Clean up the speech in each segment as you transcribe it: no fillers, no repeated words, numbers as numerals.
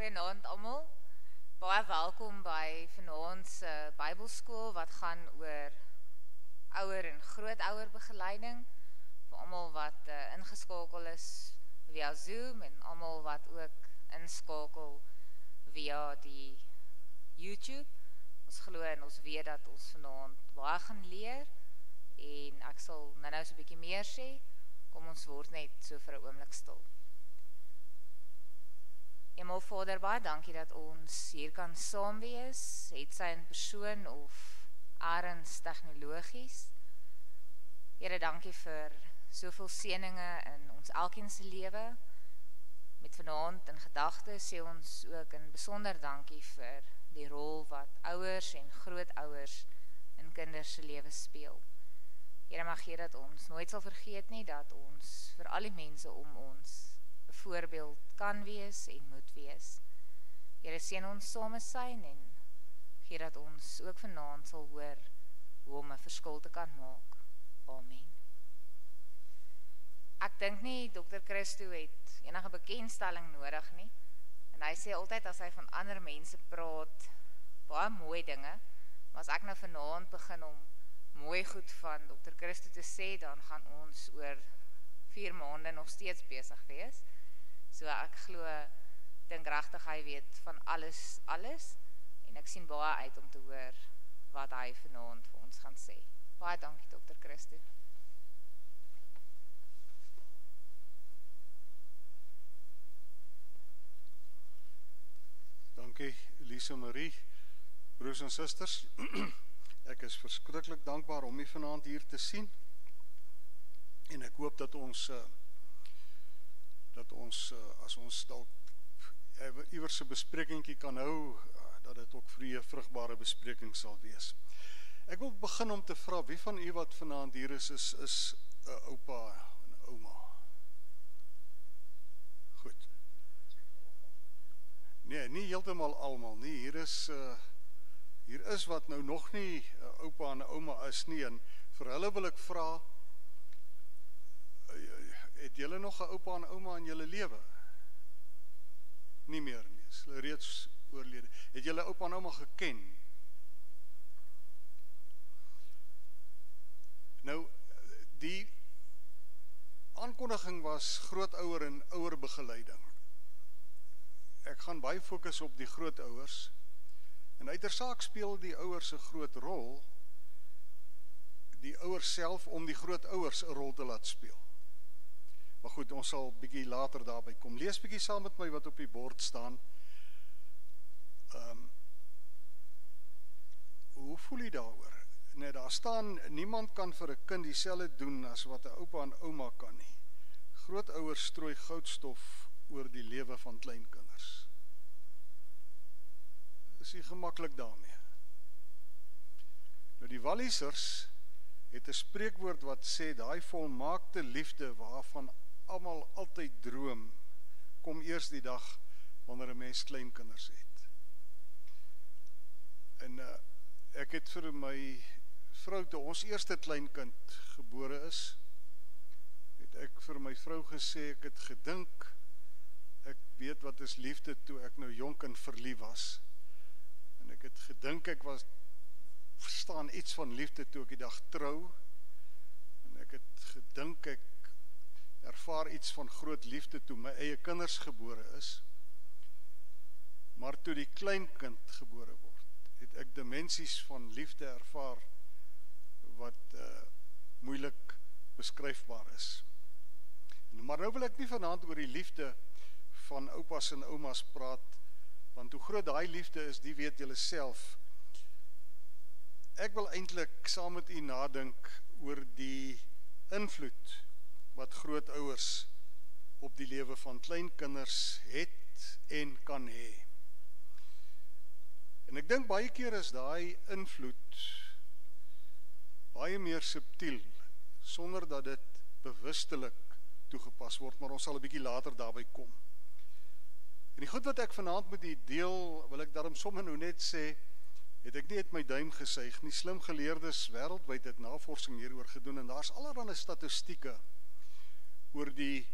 Goeienaand almal. Baie welkom by vanaand se Bybelskool wat gaan oor ouer en grootouer begeleiding vir almal wat ingeskakel is via Zoom en almal wat ook inskakel via die YouTube. Ons glo en ons weet dat ons vanaand baie gaan leer en ek sal nou so 'n bietjie meer sê. Kom ons word net so vir 'n oomblik stil. Hemel Vader, baie dankie dat ons hier kan saam wees, het sy in persoon of elders tegnologies. Here, dankie vir soveel seëninge in ons elkeen se lewe. Met vanaand in gedagte sê ons ook in besonder dankie vir die rol wat ouers en grootouers in kinders se lewe speel. Here, mag gee dat ons nooit sal vergeet nie dat ons vir al die mense om ons 'n voorbeeld kan wees en moet wees. Here, seën ons samesyn en gee dat ons ook vanaand sal hoor hoe om 'n verskil te kan maak. Amen. Ek dink nie Dr. Christo het enige bekendstelling nodig nie. En hy sê altyd as hy van ander mense praat, baie mooi dinge, maar as ek nou vanaand begin om mooi goed van Dr. Christo te sê, dan gaan ons oor 4 maande nog steeds besig wees. So ek glo, dink regtig hy weet van alles, en ek sien baie uit om te hoor wat hy vanaand vir ons gaan sê. Baie dankie Dr. Christo. Dankie Elise Marie, broers en susters. Ek is verskriklik dankbaar om u vanaand hier te sien. En ek hoop dat ons as ons dalk iewers 'n besprekingkie kan hou, dat dit ook vir u 'n vrugbare bespreking sal wees. Ek wil begin om te vra, wie van u wat vanaand hier is 'n oupa en ouma? Goed. Nee, nie heeltemal almal nie. Hier is wat nou nog nie 'n oupa en 'n ouma is nie, en vir hulle wil ek vra, het julle nog 'n oupa en ouma in julle lewe? Nie meer nie, is hulle reeds oorlede. Het julle oupa en ouma geken? Nou, die aankondiging was grootouer en ouerbegeleiding. Ek gaan baie fokus op die grootouers, en uiteraard speel die ouers 'n groot rol, die ouers self om die grootouers 'n rol te laat speel. Maar goed, ons sal bietjie later daarby kom. Lees bietjie saam met my wat op die bord staan. Hoe voel jy daaroor? Nee, daar staan, niemand kan vir 'n kind dieselfde doen as wat 'n oupa en ouma kan nie. Grootouers strooi goudstof oor die lewe van kleinkinders. Is nie gemaklik daarmee. Nou die Wallisers het 'n spreekwoord wat sê, daai volmaakte liefde waarvan almal altyd droom, kom eers die dag wanneer 'n mens kleinkinders het. En ek het vir my vrou, toe ons eerste kleinkind gebore is, het ek vir my vrou gesê, ek het gedink, ek weet wat is liefde toe ek nou jonk en verlief was. En ek het gedink ek verstaan iets van liefde toe ek die dag trou. En ek het gedink ek ervaar iets van groot liefde toe my eie kinders gebore is. Maar toe die kleinkind gebore word, het ek dimensies van liefde ervaar wat moeilik beskryfbaar is. Maar nou wil ek nie vanaand oor die liefde van oupas en oumas praat, want hoe groot daai liefde is, die weet julle self. Ek wil eintlik saam met u nadink oor die invloed wat grootouers op die lewe van kleinkinders het en kan hê. En ek dink baie keer is daai invloed baie meer subtiel, sonder dat dit bewustelik toegepas word, maar ons sal 'n bietjie later daarby kom. En die goed wat ek vanaand met u deel, wil ek daarom sommer nou net sê, het ek nie uit my duim gesuig nie. Slim geleerdes wêreldwyd het navorsing hieroor gedoen, en daar's allerlei statistieke oor die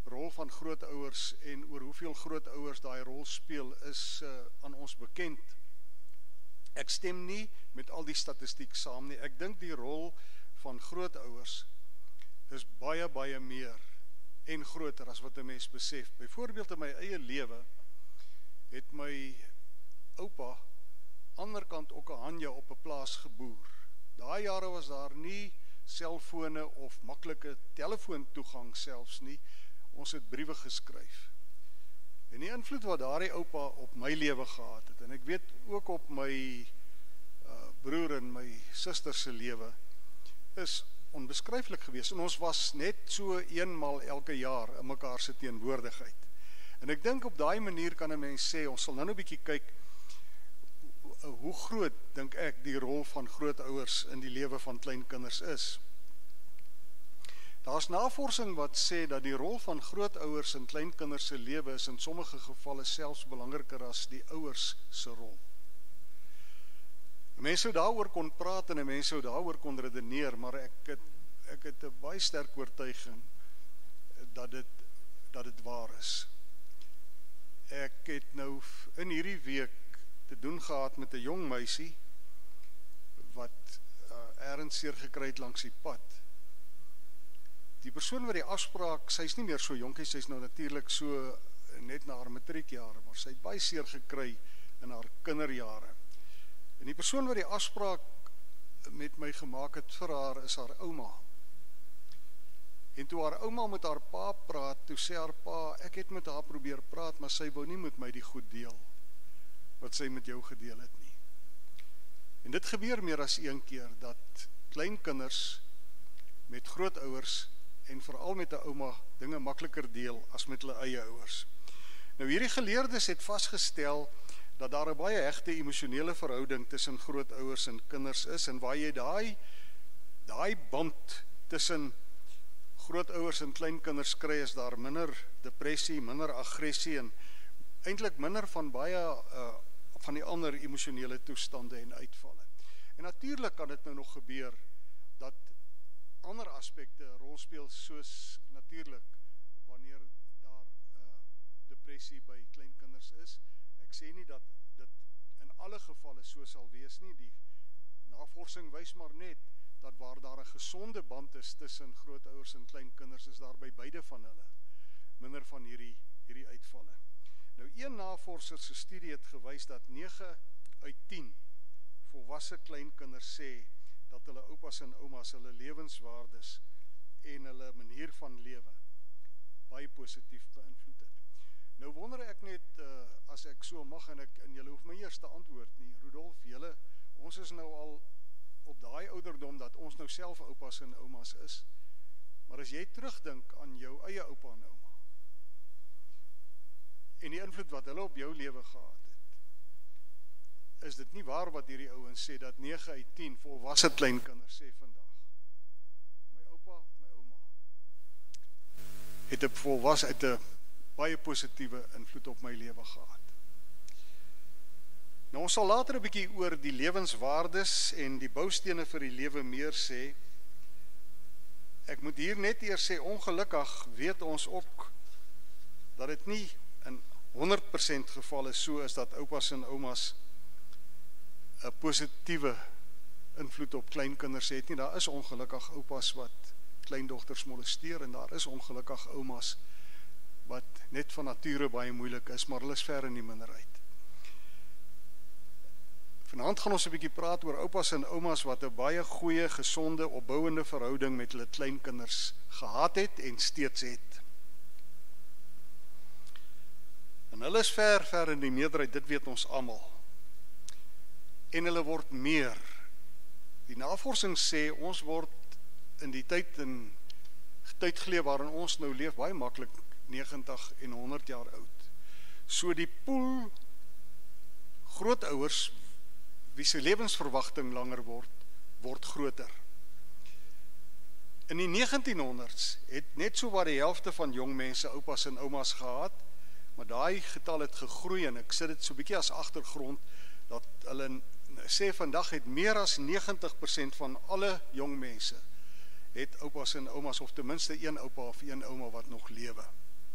rol van grootouers en oor hoeveel grootouers daai rol speel is aan ons bekend. Ek stem nie met al die statistiek saam nie. Ek dink die rol van grootouers is baie, baie meer en groter as wat 'n mens besef. Byvoorbeeld in my eie lewe het my oupa anderkant Okahanja op 'n plaas geboer. Daai jare was daar nie selfone of maklike telefoontoegang selfs nie. Ons het briewe geskryf. En die invloed wat daardie oupa op my lewe gehad het, en ek weet ook op my broer en my suster se lewe, is onbeskryflik geweest. En ons was net so eenmal elke jaar in mekaar se teenwoordigheid. En ek dink op daai manier kan 'n mens sê, ons sal nou 'n bietjie kyk, hoe groot, dink ek, die rol van grootouers in die lewe van kleinkinders is. Daar's navorsing wat sê dat die rol van grootouers in kleinkinders se lewe is in sommige gevalle selfs belangriker as die ouers se rol. Mense sou daaroor kon praat en mense sou daaroor kon redeneer, maar ek het 'n baie sterk oortuiging dat dit waar is. Ek het nou in hierdie week te doen gehad met 'n jong meisie wat ergens seer gekry het langs die pad. Die persoon wat die afspraak, sy is nie meer so jonkie, sy is nou natuurlik so net na haar matriekjare, maar sy het baie seer gekry in haar kinderjare. En die persoon wat die afspraak met my gemaak het vir haar is haar ouma. En toe haar ouma met haar pa praat, toe sê haar pa, ek het met haar probeer praat, maar sy wou nie met my die goed deel wat sy met jou gedeel het nie. En dit gebeur meer as een keer, dat kleinkinders met grootouers en veral met 'n ouma dinge makliker deel as met hulle eie ouers. Nou hierdie geleerdes het vasgestel dat daar 'n baie hegte emosionele verhouding tussen grootouers en kinders is, en waar jy daai band tussen grootouers en kleinkinders kry, is daar minder depressie, minder aggressie en eintlik minder van baie van die ander emosionele toestande en uitvalle. En natuurlik kan dit nou nog gebeur dat ander aspekte 'n rol speel, soos natuurlik wanneer daar depressie by kleinkinders is. Ek sê nie dat dit in alle gevalle so sal wees nie. Die navorsing wys maar net dat waar daar 'n gesonde band is tussen grootouers en kleinkinders, is daar by beide van hulle minder van hierdie uitvalle. Nou, een navorser se studie het gewys dat 9 uit 10 volwasse kleinkinders sê dat hulle oupas en oumas hulle lewenswaardes en hulle manier van lewe baie positief beïnvloed het. Nou wonder ek net, as ek so mag, en julle hoef my eers te antwoord nie, Rudolf, ons is nou al op daai ouderdom dat ons nou self oupas en oumas is, maar as jy terugdink aan jou eie oupa en ouma, en die invloed wat hulle op jou lewe gehad het, is dit nie waar wat hierdie ouens sê, dat 9 uit 10 volwasse kleinkinders sê vandag, my oupa, my ouma, het 'n baie positiewe invloed op my lewe gehad. Nou, ons sal later 'n bietjie oor die lewenswaardes en die boustene vir die lewe meer sê. Ek moet hier net eers sê, ongelukkig weet ons ook dat dit nie in 100% geval is so is dat oupas en oumas 'n positiewe invloed op kleinkinders het nie. Daar is ongelukkig oupas wat kleindogters molesteer, en daar is ongelukkig oumas wat net van nature baie moeilik is, maar hulle is ver in die minderheid. Vanaand gaan ons 'n bietjie praat oor oupas en oumas wat 'n baie goeie, gesonde, opbouende verhouding met hulle kleinkinders gehad het en steeds het. En hulle is ver in die meerderheid, dit weet ons almal. En hulle word meer. Die navorsing sê, ons word in die tydgeleef waarin ons nou leef, baie maklik 90 en 100 jaar oud. So die pool grootouers wie se lewensverwagting langer word groter. In die 1900s het net so wat die helfte van jong mense oupas en oumas gehad, maar daai getal het gegroei, en ek sit dit so bietjie as agtergrond, dat hulle sê vandag het meer as 90% van alle jong mense het oupas en oumas, of ten minste een oupa of een ouma wat nog lewe.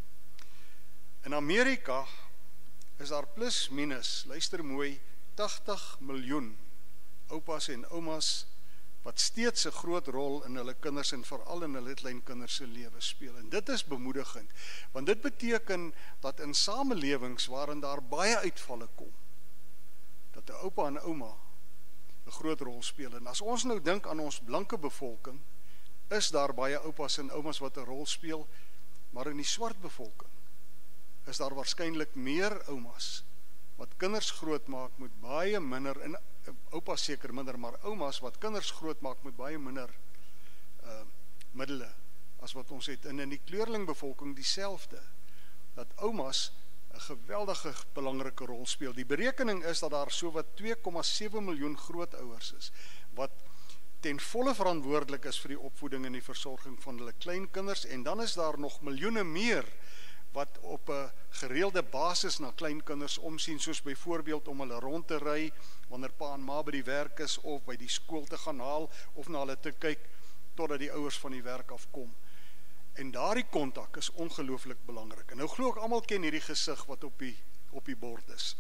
In Amerika is daar plus minus, luister mooi, 80 miljoen oupas en oumas wat steeds 'n groot rol in hulle kinders en veral in hulle kleinkinders se lewe speel. En dit is bemoedigend, want dit beteken dat in samelewings waarin daar baie uitvalle kom, dat 'n oupa en ouma 'n groot rol speel. En as ons nou dink aan ons blanke bevolking, is daar baie oupas en oumas wat 'n rol speel, maar in die swart bevolking is daar waarskynlik meer oumas wat kinders grootmaak met baie minder, en oupas seker minder, maar oumas wat kinders grootmaak met baie minder middele as wat ons het. En in die kleurlingbevolking dieselfde, dat oumas 'n geweldige belangrike rol speel. Die berekening is dat daar sowat 2,7 miljoen grootouers is, wat ten volle verantwoordelik is vir die opvoeding en die versorging van hulle kleinkinders, en dan is daar nog miljoene meer wat op 'n gereelde basis na kleinkinders omsien, soos byvoorbeeld om hulle rond te ry, wanneer pa en ma by die werk is, of by die skool te gaan haal, of na hulle te kyk, totdat die ouers van die werk afkom. En daardie kontak is ongelooflik belangrik. En nou glo ek almal ken hierdie gesig wat op die bord is.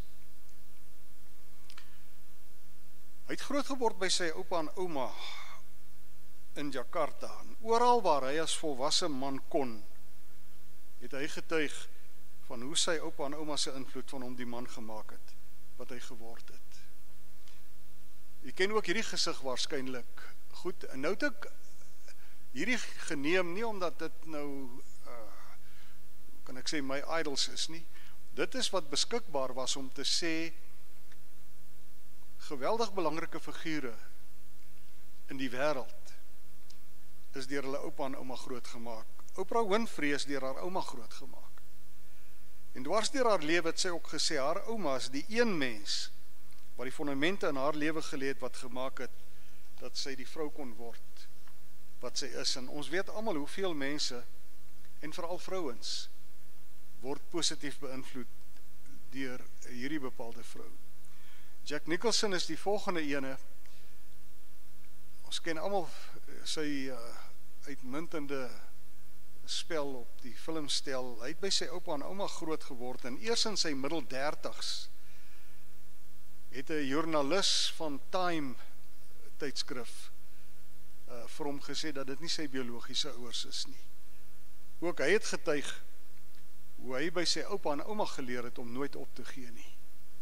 Hy het groot geword by sy oupa en ouma in Jakarta, en oral waar hy as volwasse man kon, het hy getuig van hoe sy oupa en ouma se invloed van hom die man gemaak het, wat hy geword het. Jy ken ook hierdie gesig waarskynlik goed, en nou het ek hierdie geneem, nie omdat dit nou, kan ek sê, my idols is nie. Dit is wat beskikbaar was om te sê, geweldig belangrike figure in die wêreld is deur hulle oupa en ouma grootgemaak. Oprah Winfrey is deur haar ouma grootgemaak. En dwars deur haar lewe het sy ook gesê, haar ouma is die een mens wat die fondamente in haar lewe gelê het wat gemaak het dat sy die vrou kon word wat sy is. En ons weet almal hoeveel mense, en veral vrouens, word positief beïnvloed deur hierdie bepaalde vrou. Jack Nicholson is die volgende ene. Ons ken almal sy uitmuntende spel op die filmstel. Hy het by sy oupa en ouma groot geword, en eers in sy middel 30's het 'n joernalis van Time tydskrif vir hom gesê dat dit nie sy biologiese ouers is nie. Ook hy het getuig hoe hy by sy oupa en ouma geleer het om nooit op te gee nie.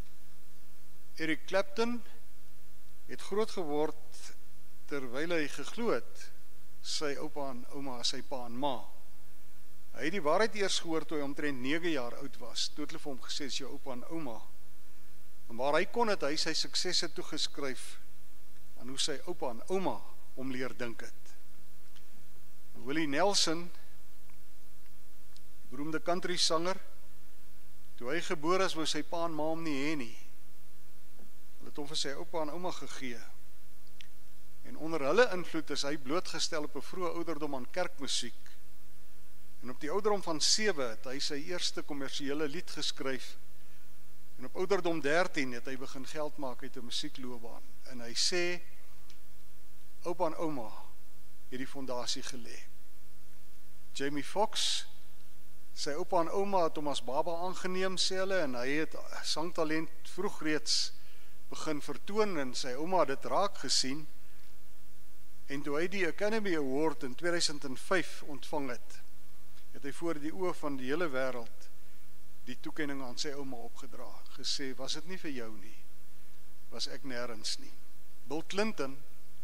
Eric Clapton het groot geword terwyl hy geglo het sy oupa en ouma, sy pa en ma. Hy het die waarheid eers gehoor toe hy omtrent 9 jaar oud was, toe het hulle vir hom gesê, is jou oupa en ouma. En waar hy kon het hy sy suksesse toegeskryf aan hoe sy oupa en ouma om leer dink het. Willie Nelson, die beroemde country sanger, toe hy gebore is, wou sy pa en ma hom nie hê nie. Hulle het hom vir sy oupa en ouma gegee. En onder hulle invloed is hy blootgestel op 'n vroeë ouderdom aan kerkmusiek. En op die ouderdom van 7 het hy sy eerste kommersiële lied geskryf. En op ouderdom 13 het hy begin geld maak uit 'n musiekloopbaan. En hy sê, oupa en ouma het die fondasie gelê. Jamie Foxx, sy oupa en ouma het hom as baba aangeneem, sê hulle, en hy het sangtalent vroeg reeds begin vertoon, en sy ouma het dit raak gesien. En toe hy die Academy Award in 2005 ontvang het, het hy voor die oë van die hele wêreld die toekenning aan sy ouma opgedra, gesê, was dit nie vir jou nie, was ek nêrens nie. Bill Clinton,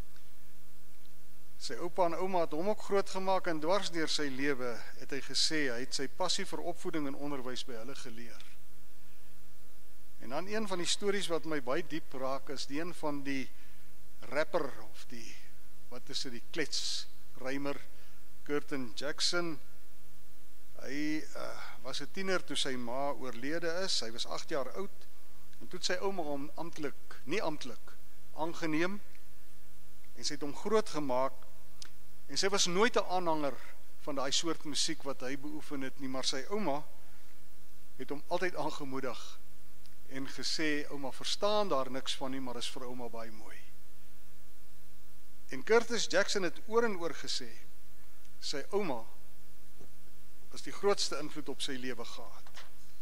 sy oupa en ouma het hom ook groot gemaak, en dwars deur sy lewe het hy gesê, hy het sy passie vir opvoeding en onderwys by hulle geleer. En dan een van die stories wat my baie diep raak, is die een van die rapper, of die, wat is dit, die kletsrymer, Curtin Jackson. Hy was 'n tiener toe sy ma oorlede is, hy was 8 jaar oud, en toe het sy ouma hom nie amptelik, aangeneem, en sy het hom groot gemaak, en sy was nooit 'n aanhanger van daai soort musiek wat hy beoefen het nie, maar sy ouma het hom altyd aangemoedig, en gesê, ouma, verstaan daar niks van nie, maar is vir ouma baie mooi. En Curtis Jackson het oor en oor gesê, sy ouma was die grootste invloed op sy lewe gehad.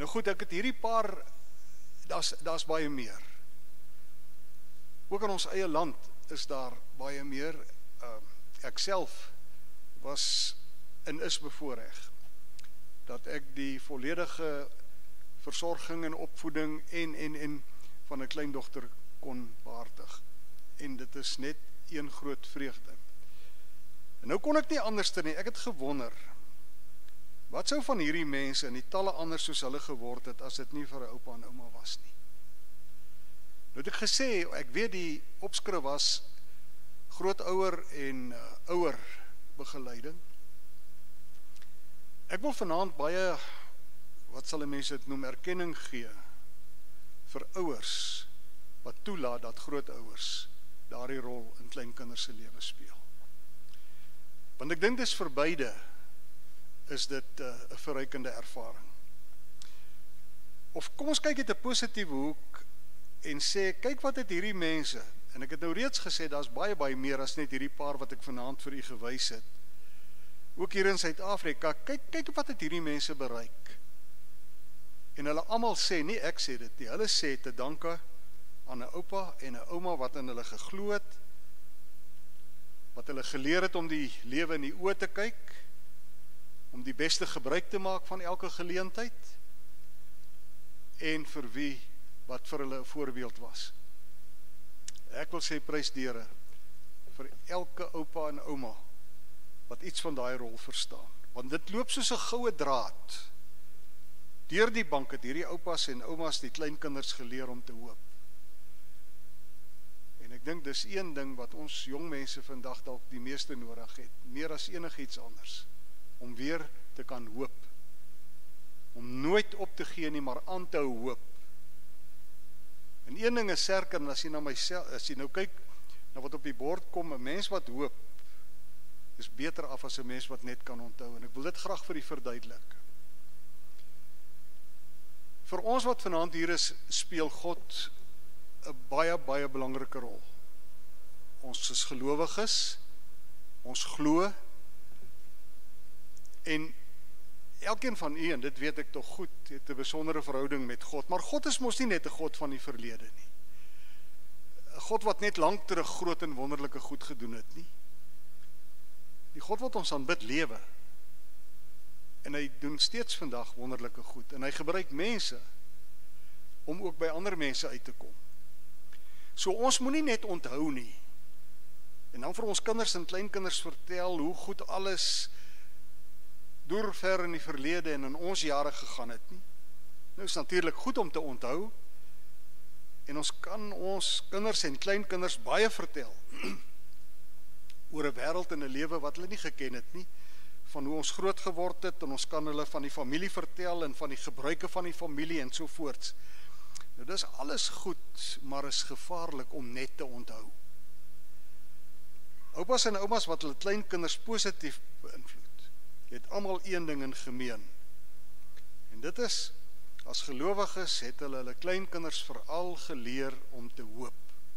Nou goed, ek het hierdie paar, daar's baie meer. Ook in ons eie land is daar baie meer. Ek self was en is bevoorreg dat ek die volledige versorging en opvoeding en van 'n kleindogter kon behartig. En dit is net een groot vreugde. En nou kon ek nie anders nie, ek het gewonder, wat sou van hierdie mense en die talle anders soos hulle geword het, as dit nie vir 'n oupa en ouma was nie. Nou het ek gesê, ek weet die opskrif was grootouer en ouer begeleiding. Ek wil vanaand baie, wat sal 'n mens dit noem, erkenning gee vir ouers wat toelaat dat grootouers daardie rol in kleinkinders se lewe speel. Want ek dink dis vir beide is dit 'n verrykende ervaring. Of kom ons kyk uit 'n positiewe hoek en sê, kyk wat het hierdie mense, en ek het nou reeds gesê, daar's baie meer as net hierdie paar wat ek vanaand vir u gewys het. Ook hier in Suid-Afrika, kyk wat het hierdie mense bereik. En hulle almal sê, nie ek sê dit nie, hulle sê te danke aan 'n oupa en 'n ouma wat in hulle geglo het, wat hulle geleer het om die lewe in die oë te kyk, om die beste gebruik te maak van elke geleentheid, en vir wie wat vir hulle 'n voorbeeld was. Ek wil sê prys die Here vir elke oupa en ouma wat iets van daai rol verstaan, want dit loop soos 'n goue draad. Deur die bank het hierdie oupas en oumas die kleinkinders geleer om te hoop. En ek dink dis een ding wat ons jong mense vandag dalk die meeste nodig het, meer as enigiets anders, om weer te kan hoop. Om nooit op te gee nie, maar aan te hou hoop. En een ding is sterker, en as jy na myself, as jy nou kyk na wat op die bord kom, 'n mens wat hoop, is beter af as 'n mens wat net kan onthou. En ek wil dit graag vir u verduidelik. Vir ons wat vanaand hier is, speel God 'n baie belangrike rol. Ons is gelowiges, ons glo, en elkeen van u, en dit weet ek tog goed, het 'n besondere verhouding met God, maar God is mos nie net 'n God van die verlede nie. 'n God wat net lank terug groot en wonderlike goed gedoen het nie. Die God wat ons aanbid lewe, en hy doen steeds vandag wonderlike goed, en hy gebruik mense om ook by ander mense uit te kom. So ons moet nie net onthou nie, en dan vir ons kinders en kleinkinders vertel hoe goed alles deur ver in die verlede en in ons jare gegaan het nie. Nou is natuurlik goed om te onthou, en ons kan ons kinders en kleinkinders baie vertel oor 'n wêreld en 'n lewe wat hulle nie geken het nie, van hoe ons groot geword het, en ons kan hulle van die familie vertel en van die gebruike van die familie en so voorts. Nou dis alles goed, maar is gevaarlik om net te onthou. Oupas en oumas wat hulle kleinkinders positief beïnvloed, het almal een ding in gemeen. En dit is, as gelowiges het hulle kleinkinders veral geleer om te hoop.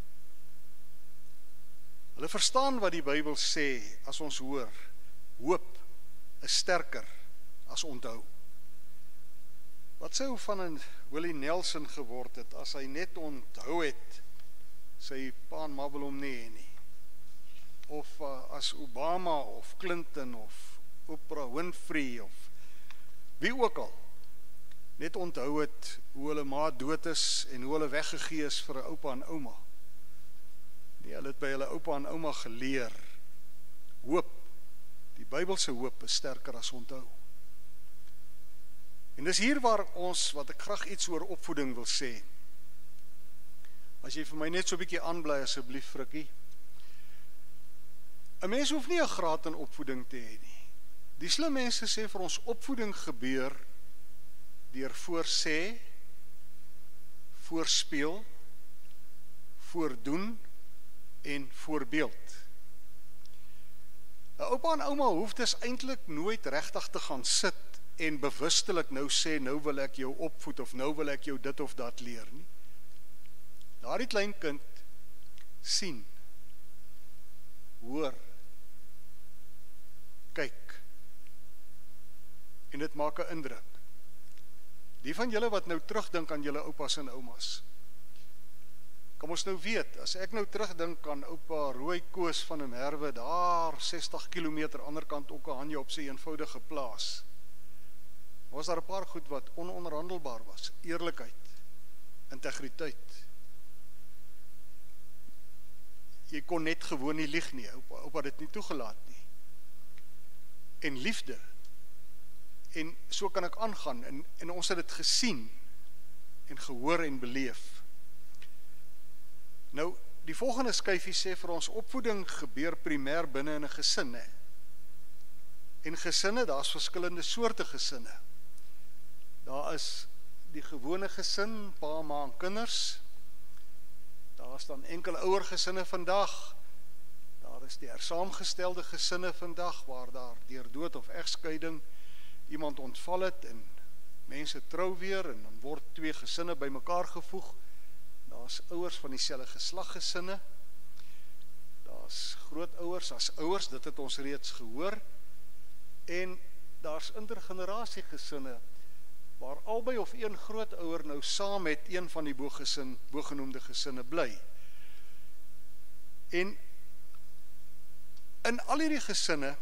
Hulle verstaan wat die Bybel sê as ons hoor, hoop is sterker as onthou. Wat sou van 'n Willie Nelson geword het as hy net onthou het sy pa en ma wil hom nie hê nie? Of as Obama of Clinton of Oprah Winfrey of wie ook al net onthou het hoe hulle ma dood is en hoe hulle weggegee is vir 'n oupa en ouma. Nee, hulle het by hulle oupa en ouma geleer. Hoop, die Bybelse hoop is sterker as onthou. En dis hier waar ons, wat ek graag iets oor opvoeding wil sê. As jy vir my net so 'n bietjie aanbly asseblief, Frikkie. 'n Mens hoef nie 'n graad in opvoeding te hê nie. Die slim mense sê vir ons opvoeding gebeur deur voorsê, voorspeel, voordoen en voorbeeld. 'n Oupa en ouma hoef dus eintlik nooit regtig te gaan sit en bewustelik nou sê, nou wil ek jou opvoed of nou wil ek jou dit of dat leer nie. Daardie klein kind sien, hoor, kyk, en dit maak 'n indruk. Die van julle wat nou terugdink aan julle oupas en oumas, kan ons nou weet, as ek nou terugdink aan oupa Rooi Koos van 'n Merwe, daar 60 km anderkant Okahanja op sy eenvoudige plaas, was daar 'n paar goed wat ononderhandelbaar was. Eerlikheid, integriteit. Jy kon net gewoon nie lieg nie, oupa dit nie toegelaat nie. En liefde. En so kan ek aangaan, en ons het dit gesien, en gehoor en beleef. Nou, die volgende skyfie sê vir ons, opvoeding gebeur primêr binne in 'n gesin, hè. En gesinne, daar's verskillende soorte gesinne. Daar is die gewone gesin, pa, ma en kinders. Daar is dan enkele ouer gesinne vandag. Daar is die hersaamgestelde gesinne vandag, waar daar deur dood of egskeiding iemand ontval het en mense trou weer en dan word twee gesinne bymekaar gevoeg. Daar's ouers van dieselfde geslag gesinne. Daar's grootouers as ouers, dit het ons reeds gehoor. En daar's intergenerasie gesinne waar albei of een grootouer nou saam met een van die bogenoemde gesinne bly. En in al hierdie gesinne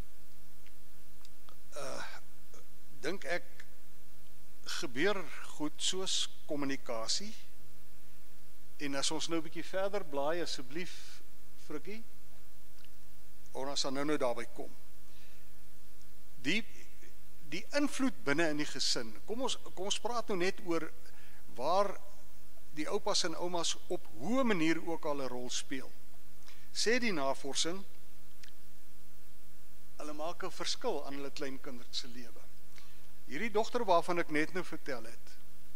dink ek gebeur goed soos kommunikasie. En as ons nou 'n bietjie verder blaai, asseblief Frikkie, ons sal nou daarby kom. Die invloed binne in die gesin. Kom ons praat nou net oor waar die oupas en oumas op hoe manier ook al 'n rol speel. Sê die navorsing, hulle maak 'n verskil aan hulle kleinkinders se lewe. Hierdie dogter waarvan ek net nou vertel het,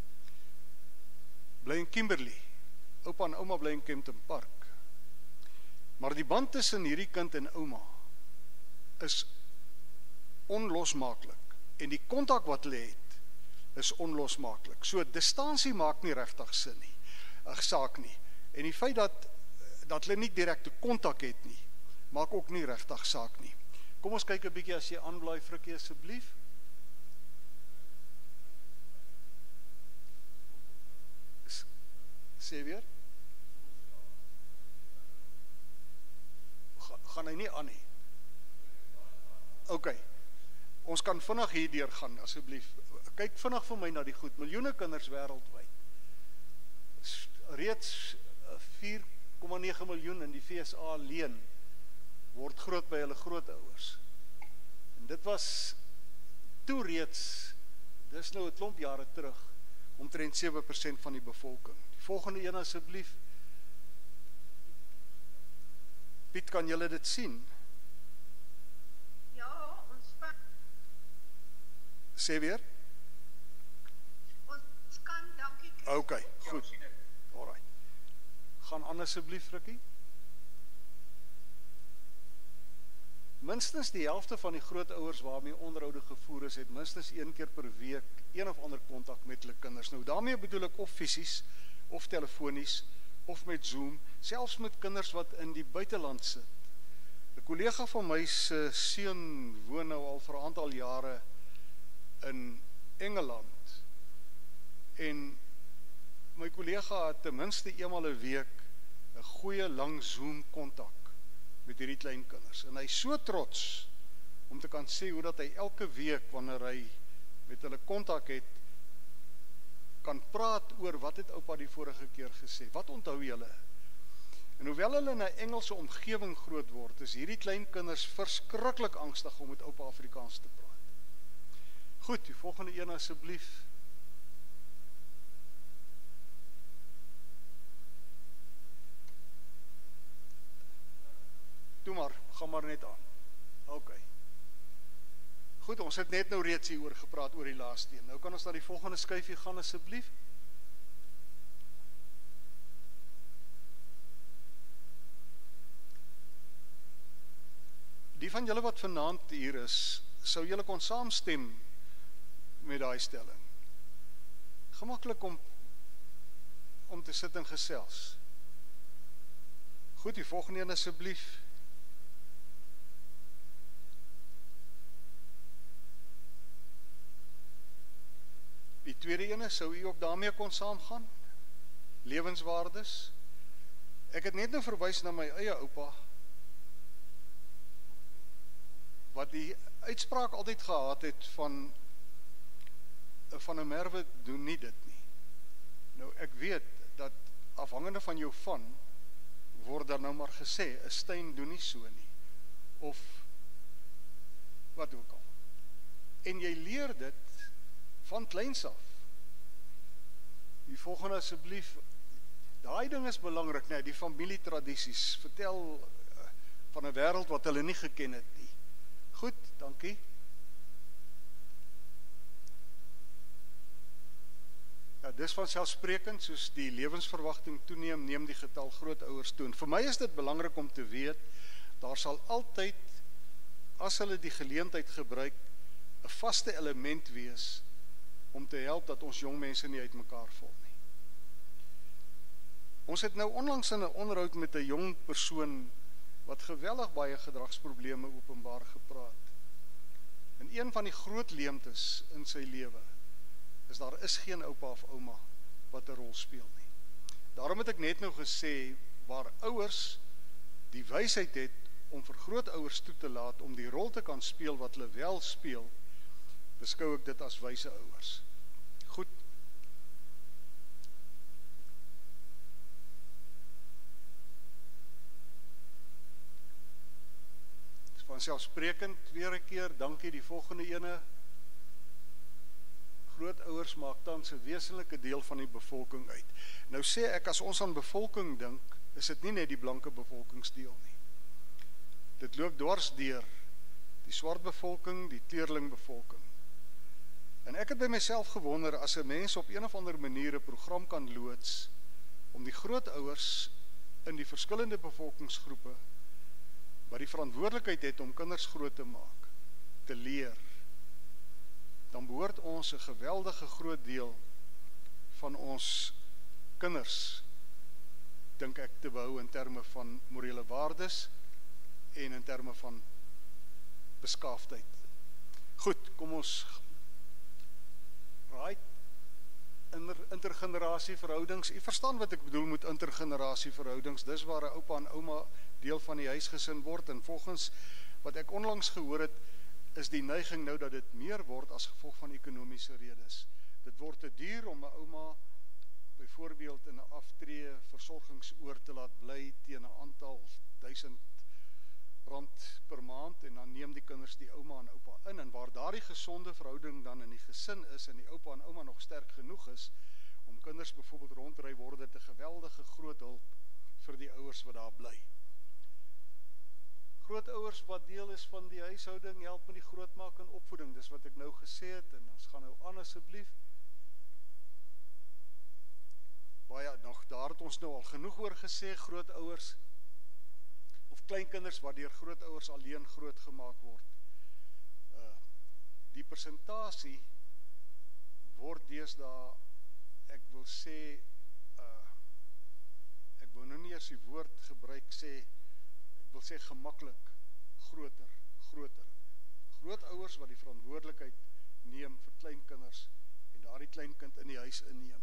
bly in Kimberley. Oupa en ouma bly in Kempton Park. Maar die band tussen hierdie kind en ouma is onlosmaaklik. En die kontak wat hulle het, is onlosmaaklik. So distansie maak nie regtig sin nie, saak nie. En die feit dat hulle nie direkte kontak het nie, maak ook nie regtig saak nie. Kom ons kyk 'n bietjie as jy aanblaai, Frikkie, asseblief. Sê weer. Gaan hy nie aan nie. OK. Ons kan vinnig hierdeur gaan, asseblief. Kyk vinnig vir my na die goed. Miljoene kinders wêreldwyd. Reeds 4,9 miljoen in die VSA alleen word groot by hulle grootouers. En dit was toe reeds, dis nou 'n klomp jare terug, omtrent 7% van die bevolking. Die volgende een asseblief. Piet, kan julle dit sien? Ja, ons Sê weer? Ons kan, dankie. OK, goed. Alright. Gaan aan asseblief, Frikkie. Minstens die helfte van die grootouers waarmee onderhoude gevoer is, het minstens 1 keer per week een of ander kontak met hulle kinders. Nou daarmee bedoel ek of fisies, of telefonies, of met Zoom, selfs met kinders wat in die buiteland sit. 'n Kollega van my se seun woon nou al vir 'n aantal jare in Engeland. En my kollega het ten minste eenmal 'n week 'n goeie lang Zoom kontak met hierdie klein kinders. En hy is so trots om te kan sê hoe dat hy elke week wanneer hy met hulle kontak het, kan praat oor wat het oupa die vorige keer gesê. Wat onthou julle? En hoewel hulle in 'n Engelse omgewing groot word, is hierdie klein kinders verskriklik angstig om met oupa Afrikaans te praat. Goed, die volgende een asseblief. Toe maar, gaan maar net aan. OK. Goed, ons het net nou reeds hieroor gepraat oor die laaste een. Nou kan ons na die volgende skyfie gaan asseblief. Die van julle wat vanaand hier is, sou julle kon saamstem met daai stelling. Gemaklik om te sit en gesels. Goed, die volgende een asseblief. Die tweede ene, sou u ook daarmee kon saamgaan? Lewenswaardes. Ek het net nou verwys na my eie oupa, wat die uitspraak altyd gehad het van 'n merwe doen nie dit nie. Nou ek weet dat afhangende van jou van word daar nou maar gesê 'n steen doen nie so nie, of wat ook al. En jy leer dit van kleins af. Die volgende asseblief, daai ding is belangrik, nee, die familietradisies, vertel van 'n wêreld wat hulle nie geken het nie. Goed, dankie. Ja, dis vanselfsprekend, soos die lewensverwagting toeneem, neem die getal grootouers toe. En vir my is dit belangrik om te weet, daar sal altyd, as hulle die geleentheid gebruik, 'n vaste element wees om te help dat ons jong mense nie uit mekaar val nie. Ons het nou onlangs in 'n onderhoud met 'n jong persoon wat geweldig baie gedragsprobleme openbaar gepraat. En een van die groot leemtes in sy lewe is daar is geen oupa of ouma wat 'n rol speel nie. Daarom het ek net nou gesê, waar ouers die wysheid het om vir grootouers toe te laat om die rol te kan speel wat hulle wel speel, beskou ek dit as wyse ouers. Goed. Dis vanselfsprekend weer 'n keer, dankie. Die volgende ene. Grootouers maak tans 'n wesenlike deel van die bevolking uit. Nou sê ek, as ons aan bevolking dink, is dit nie net die blanke bevolkingsdeel nie. Dit loop dwars deur die swart bevolking, die kleurlingbevolking. En ek het by myself gewonder, as 'n mens op een of ander manier 'n program kan loods om die grootouers in die verskillende bevolkingsgroepe wat die verantwoordelikheid het om kinders groot te maak, te leer, dan behoort ons 'n geweldige groot deel van ons kinders, dink ek, te behou in terme van morele waardes en in terme van beskaafdheid. Goed, kom ons right, intergenerasie verhoudings. U verstaan wat ek bedoel met intergenerasie verhoudings. Dis waar 'n oupa en ouma deel van die huisgesin word, en volgens wat ek onlangs gehoor het, is die neiging nou dat dit meer word as gevolg van ekonomiese redes. Dit word te duur om 'n ouma byvoorbeeld in 'n aftree versorgingsoor te laat bly teen 'n aantal R1000 per maand, en dan neem die kinders die ouma en oupa in, en waar daardie gesonde verhouding dan in die gesin is, en die oupa en ouma nog sterk genoeg is, om kinders byvoorbeeld rondry, word dit 'n geweldige groot hulp vir die ouers wat daar bly. Grootouers wat deel is van die huishouding, help met die grootmaak en opvoeding, dis wat ek nou gesê het, en ons gaan nou aan asseblief. Baie nog, daar het ons nou al genoeg oor gesê, grootouers, of kleinkinders wat deur grootouers alleen grootgemaak word. Die persentasie word deesdae, ek wil sê, ek wil nou nie eers die woord gebruik sê, ek wil sê gemaklik, groter. Grootouers wat die verantwoordelikheid neem vir kleinkinders, en daardie kleinkind in die huis inneem.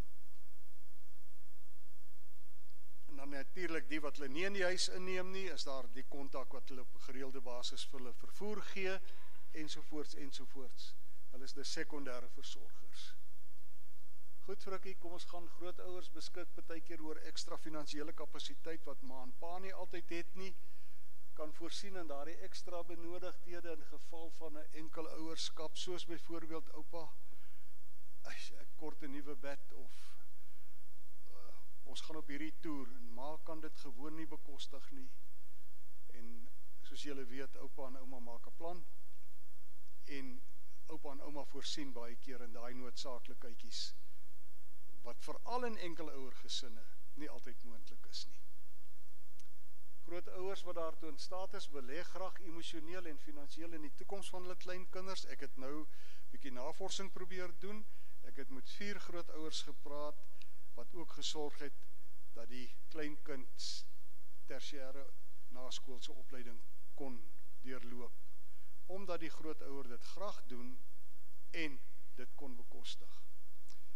En dan natuurlik die wat hulle nie in die huis inneem nie, is daar die kontak wat hulle op 'n gereelde basis vir hulle vervoer gee, ensovoorts. Hulle is die sekondêre versorgers. Goed, Frikkie, kom ons gaan. Grootouers beskik partykeer oor ekstra finansiële kapasiteit wat ma en pa nie altyd het nie, kan voorsien in daardie ekstra benodigdhede in geval van 'n enkel ouerskap, soos byvoorbeeld oupa, ek kort 'n nuwe bed, of ons gaan op hierdie toer, en ma kan dit gewoon nie bekostig nie. En soos julle weet, oupa en ouma maak 'n plan, en oupa en ouma voorsien baie keer in daai noodsaaklikheidjies, wat veral in enkele ouer gesinne nie altyd moontlik is nie. Grootouers wat daartoe in staat is, belê graag emosioneel en finansiëel in die toekoms van hulle kleinkinders. Ek het nou 'n bietjie navorsing probeer doen. Ek het met 4 grootouers gepraat wat ook gesorg het dat die kleinkind tersiêre naskoolse opleiding kon deurloop, omdat die grootouer dit graag doen en dit kon bekostig.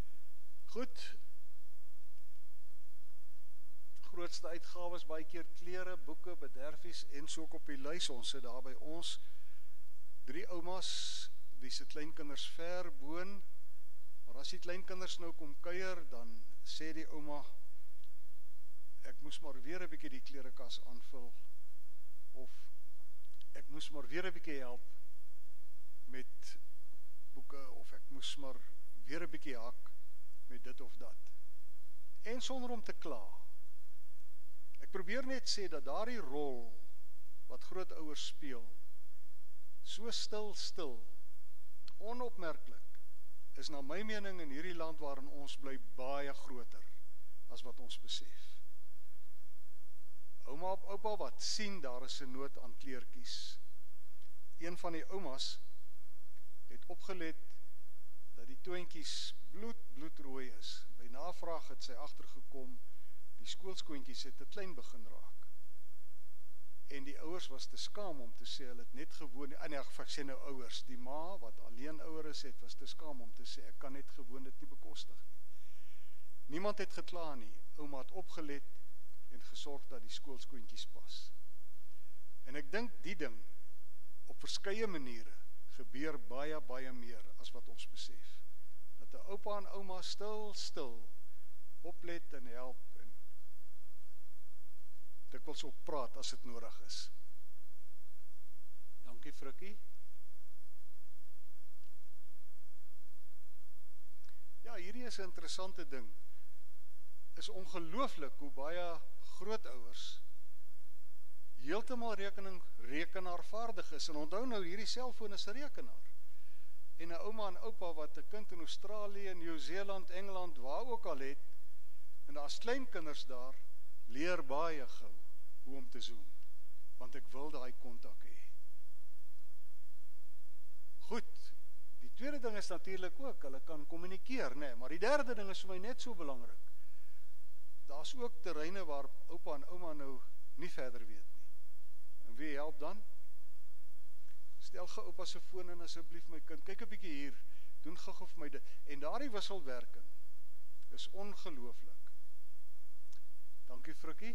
Goed. Grootste uitgawes, baie keer klere, boeke, bederfies en so ook op die lys. Ons sit daar by ons 3 oumas, wie se kleinkinders ver woon. Maar as die kleinkinders nou kom kuier, dan sê die ouma, ek moes maar weer 'n bietjie die klerekas aanvul, of ek moes maar weer 'n bietjie help met boeke, of ek moes maar weer 'n bietjie hak met dit of dat. En sonder om te kla. Ek probeer net sê dat daardie rol wat grootouers speel, so stil, onopmerklik, is na my mening in hierdie land waarin ons bly baie groter as wat ons besef. Ouma op oupa wat sien daar is 'n nood aan kleertjies. Een van die oumas het opgelet dat die toontjies bloedrooi is. By navraag het sy agtergekom, die skoolskoontjies het te klein begin raak. En die ouers was te skaam om te sê, hulle het net gewoon, in elk geval sê nou ouers, die ma wat alleen ouer is, was te skaam om te sê, ek kan net gewoon dit nie bekostig nie. Niemand het gekla nie, ouma het opgelet en gesorg dat die skoolskoontjies pas. En ek dink die ding, op verskeie maniere, gebeur baie meer as wat ons besef. Dat 'n oupa en ouma stil oplet en help en dikwels ook praat as dit nodig is. Dankie Frikkie. Ja, hierdie is 'n interessante ding. Is ongelooflik hoe baie grootouers heeltemal rekenaarvaardig is. En onthou nou, hierdie selfoon is 'n rekenaar. En 'n ouma en oupa wat 'n kind in Australië, Nieu-Seeland, Engeland, waar ook al het, en daar's kleinkinders daar, leer baie gou hoe om te zoom, want ek wil daai kontak hê. Goed, die tweede ding is natuurlik ook, hulle kan kommunikeer, nee, maar die derde ding is vir my net so belangrik. Daar's ook terreine waar oupa en ouma nou nie verder weet nie. En wie help dan? Stel gou oupa se foon in asseblief my kind, kyk 'n bietjie hier, doen gou vir my dit. En daardie wisselwerking is ongelooflik. Dankie Frikkie.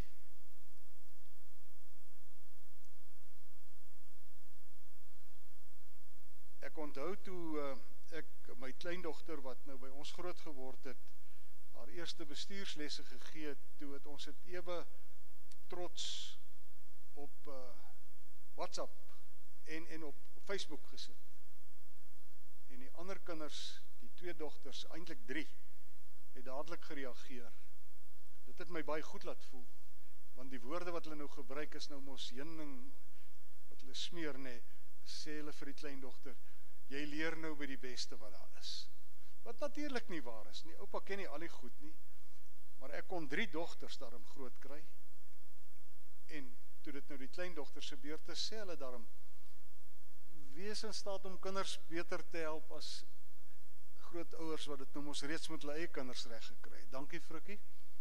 Ek onthou toe ek my kleindogter wat nou by ons groot geword het, haar eerste bestuurslesse gegee het, toe het ons het ewe trots op WhatsApp en op Facebook gesit. En die ander kinders, die 2 dogters, eintlik 3, het dadelik gereageer. Dit het my baie goed laat voel, want die woorde wat hulle nou gebruik is nou mos heuning wat hulle smeer, nee, sê hulle vir die kleindogter, jy leer nou by die beste wat daar is. Wat natuurlik nie waar is nie, oupa ken nie al die goed nie, maar ek kon 3 dogters daarom groot kry, en toe dit nou die kleindogter se beurt is, sê hulle daarom, wees in staat om kinders beter te help as grootouers wat dit nou mos reeds met hulle eie kinders reg gekry het. Dankie Frikkie.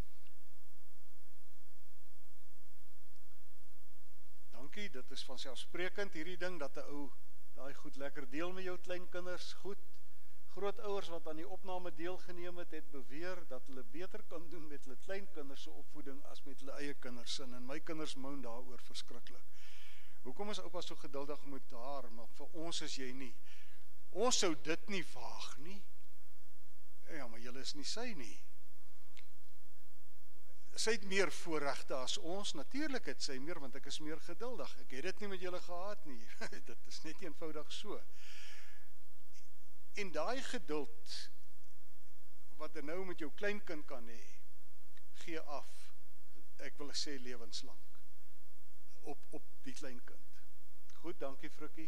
Dankie, dit is vanselfsprekend hierdie ding, dat 'n ou daai goed lekker deel met jou kleinkinders. Goed, grootouers wat aan die opname deelgeneem het beweer dat hulle beter kan doen met hulle kleinkinders se opvoeding as met hulle eie kinders sin, en my kinders moan daaroor verskriklik. Hoekom is oupa so geduldig met haar, maar vir ons is jy nie. Ons sou dit nie waag nie. Ja, maar julle is nie sy nie. Sy het meer voorregte as ons, natuurlik het sy meer, want ek is meer geduldig. Ek het dit nie met julle gehad nie. Dit is net eenvoudig so. En daai geduld wat jy nou met jou kleinkind kan hê, gee af, ek wil sê lewenslang, op die kleinkind. Goed, dankie Frikkie.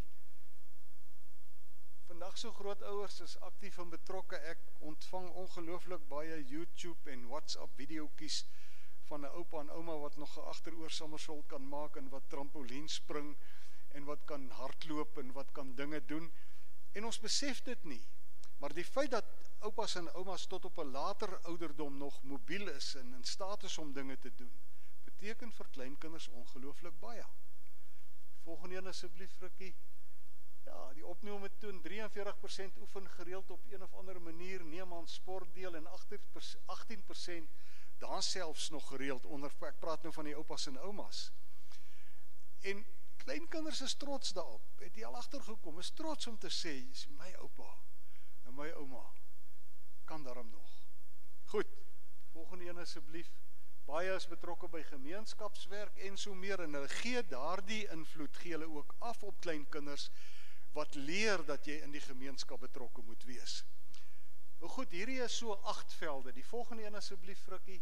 Vandag so grootouers is aktief en betrokke. Ek ontvang ongelooflik baie YouTube en WhatsApp videoetjies van 'n oupa en ouma wat nog 'n agteroor somersault kan maak en wat trampolien spring en wat kan hardloop en wat kan dinge doen. En ons besef dit nie. Maar die feit dat oupas en oumas tot op 'n later ouderdom nog mobiel is en in staat is om dinge te doen, beteken vir kleinkinders ongelooflik baie. Volgende een asseblief Frikkie. Ja, die opname toon 43% oefen gereeld op een of ander manier, neem aan sportdeel en 18% daar selfs nog gereeld onder, ek praat nou van die oupas en oumas. En kleinkinders is trots daarop, het die al agtergekom, is trots om te sê, my oupa en my ouma kan daarom nog. Goed, volgende een asseblief. Baie is betrokke by gemeenskapswerk en so meer, en hulle gee daardie invloed, gee hulle ook af op kleinkinders, wat leer dat jy in die gemeenskap betrokke moet wees. Nou goed, hierdie is so 8 velde. Die volgende een asseblief, Frikkie.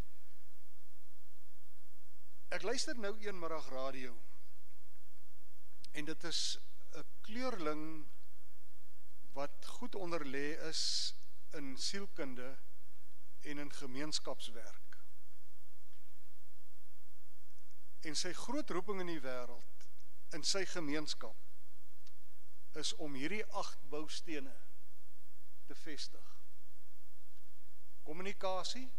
Ek luister nou eenmiddag radio, en dit is 'n kleurling wat goed onderlê is in sielkunde en in gemeenskapswerk. En sy groot roeping in die wêreld, in sy gemeenskap, is om hierdie 8 boustene te vestig. Kommunikasie,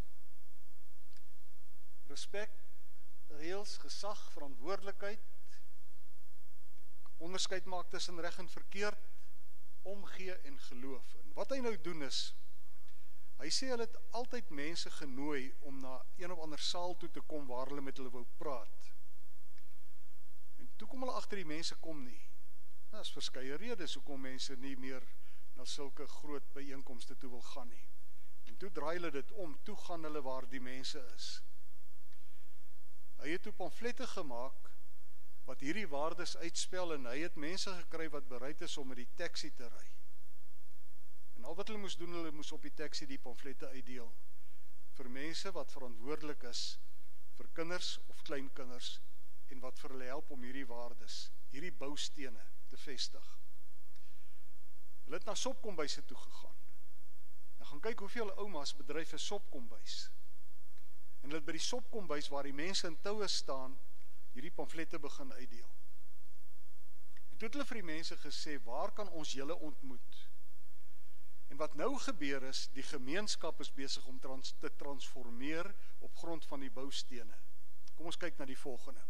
respek, reëls, gesag, verantwoordelikheid, onderskeid maak tussen reg en verkeerd, omgee en geloof. En wat hy nou doen is, hy sê hulle het altyd mense genooi om na een of ander saal toe te kom waar hulle met hulle wou praat. En toe kom hulle agter die mense kom nie. Daar is verskeie redes hoekom mense nie meer na sulke groot byeenkomste toe wil gaan nie. En toe draai hulle dit om, toe gaan hulle waar die mense is. Hy het toe pamflette gemaak wat hierdie waardes uitspel, en hy het mense gekry wat bereid is om met die taxi te ry. En al wat hulle moes doen, hulle moes op die taxi die pamflette uitdeel vir mense wat verantwoordelik is vir kinders of kleinkinders, en wat vir hulle help om hierdie waardes, hierdie boustene te vestig. Hulle het na sopkombuise toe gegaan. En gaan kyk hoeveel oumas bedryf 'n sopkombuis. En hulle het by die sopkombuis waar die mense in toue staan, hierdie pamflette begin uitdeel. En toe het hulle vir die mense gesê, waar kan ons julle ontmoet? En wat nou gebeur is, die gemeenskap is besig om te transformeer op grond van die boustene. Kom ons kyk na die volgende.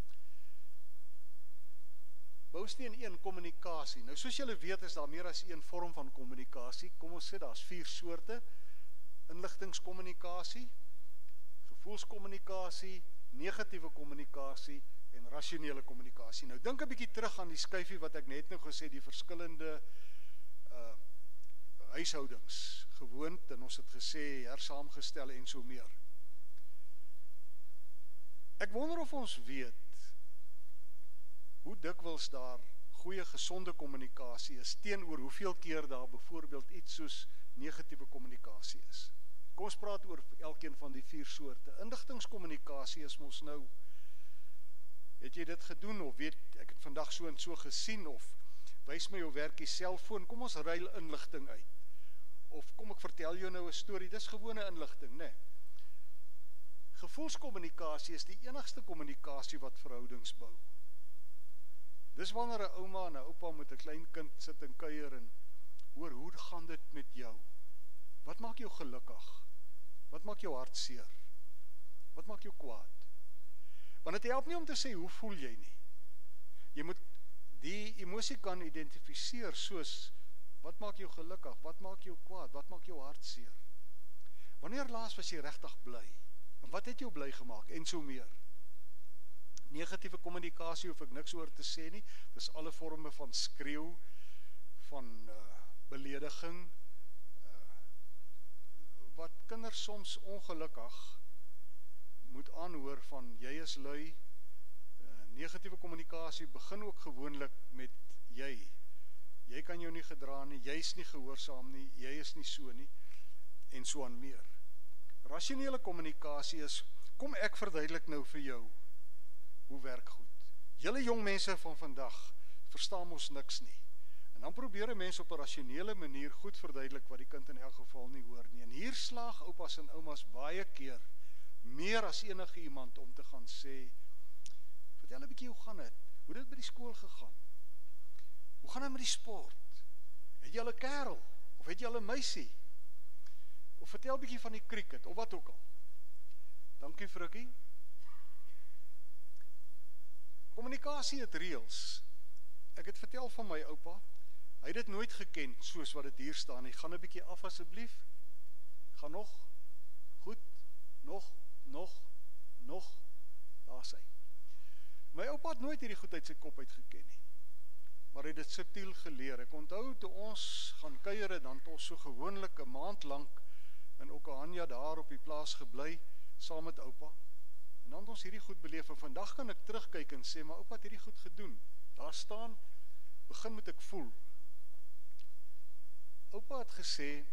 Bousteen 1, kommunikasie. Nou soos julle weet is daar meer as een vorm van kommunikasie. Kom ons sê, daar is 4 soorte. Inligtingskommunikasie, gevoelskommunikasie, negatiewe kommunikasie en rasionele kommunikasie. Nou dink 'n bietjie terug aan die skyfie wat ek net nou gesê, die verskillende huishoudings gewoond, en ons het gesê hersaamgestel en so meer. Ek wonder of ons weet hoe dikwels daar goeie gesonde kommunikasie is teenoor hoeveel keer daar byvoorbeeld iets soos negatiewe kommunikasie is. Kom ons praat oor elkeen van die 4 soorte. Inligtingskommunikasie is mos nou, het jy dit gedoen, of weet, ek het vandag so en so gesien, of wys my jou werk die selfoon, kom ons ruil inligting uit. Of kom ek vertel jou nou 'n storie, dis gewone inligting, né? Gevoelskommunikasie is die enigste kommunikasie wat verhoudings bou. Dis wanneer 'n ouma en 'n oupa met 'n klein kind sit en kuier en hoor, hoe gaan dit met jou? Wat maak jou gelukkig? Wat maak jou hart seer? Wat maak jou kwaad? Want dit help nie om te sê, hoe voel jy nie? Jy moet die emosie kan identifiseer soos, wat maak jou gelukkig? Wat maak jou kwaad? Wat maak jou hart seer? Wanneer laas was jy regtig bly? En wat het jou bly gemaak? En so meer. Negatiewe kommunikasie hoef ek niks oor te sê nie. Dis alle vorme van skreeu, van belediging, wat kinders soms ongelukkig moet aanhoor van, jy is lui. Negatiewe kommunikasie begin ook gewoonlik met jy. Jy kan jou nie gedra nie, jy is nie gehoorsaam nie, jy is nie so nie, en so aan meer. Rasionele kommunikasie is, kom ek verduidelik nou vir jou, hoe werk goed. Julle jong mense van vandag verstaan ons niks nie. En dan probeer 'n mens op 'n rasionele manier goed verduidelik wat die kind in elk geval nie hoor nie. En hier slaag oupas en oumas baie keer meer as enige iemand om te gaan sê, vertel 'n bietjie hoe gaan dit? Hoe het dit by die skool gegaan? Hoe gaan dit met die sport? Het jy al 'n kerel? Of het jy al 'n meisie? Of vertel 'n bietjie van die cricket, of wat ook al. Dankie Frikkie. Kommunikasie het reëls. ek het vertel van my oupa, hy het dit nooit geken, soos wat dit hier staan nie, gaan 'n bietjie af asseblief, gaan nog, goed, nog, daar is hy. My oupa het nooit hierdie goed uit sy kop uitgeken nie, maar hy het dit subtiel geleer. Ek onthou toe ons gaan kuiere, dan het ons so gewoonlik 'n maand lank in Okahanja daar op die plaas gebly, saam met oupa. En dan het ons hierdie goed beleef, en vandag kan ek terugkyk en sê, maar oupa het hierdie goed gedoen. Daar staan, begin moet ek voel. Oupa het gesê,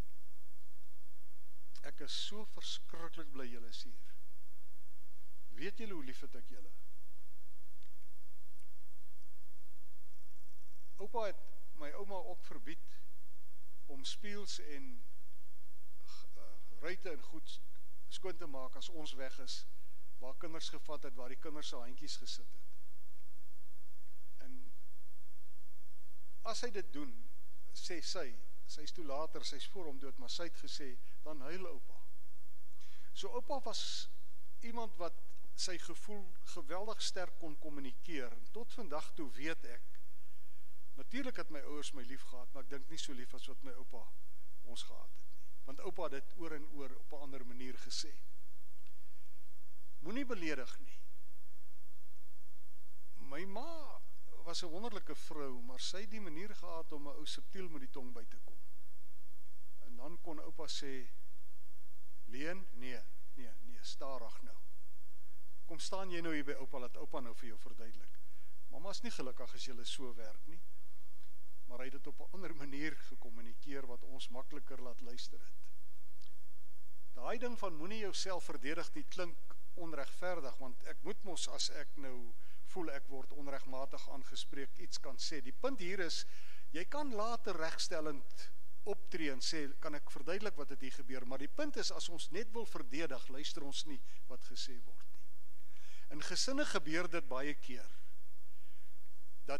ek is so verskriklik bly julle is hier. Weet julle hoe lief het ek julle? Oupa het my ouma ook verbied om spieëls en ruite en goed skoon te maak as ons weg is, waar kinders gevat het, waar die kinders se handjies gesit het. En as hy dit doen, sê sy is toe later, sy is voor hom dood, maar sy het gesê, dan huil oupa. So oupa was iemand wat sy gevoel geweldig sterk kon kommunikeer, en tot vandag toe weet ek, natuurlik het my ouers my lief gehad, maar ek dink nie so lief as wat my oupa ons gehad het nie, want oupa het dit oor en oor op 'n ander manier gesê. Moenie beledig nie. My ma was 'n wonderlike vrou, maar sy het die manier gehad om 'n ou subtiel met die tong by te kom. En dan kon oupa sê, Leen, nee, stadig nou. Kom staan jy nou hier by oupa, laat oupa nou vir jou verduidelik. Mama is nie gelukkig as jy so werk nie, maar hy het dit op 'n ander manier gekommunikeer wat ons makliker laat luister het. Daai ding van moenie jouself verdedig nie klink onregverdig, want ek moet mos as ek nou voel ek word onregmatig aangespreek iets kan sê. Die punt hier is, jy kan later regstellend optree en sê, kan ek verduidelik wat het hier gebeur, maar die punt is, as ons net wil verdedig, luister ons nie wat gesê word nie. In gesinne gebeur dit baie keer, dat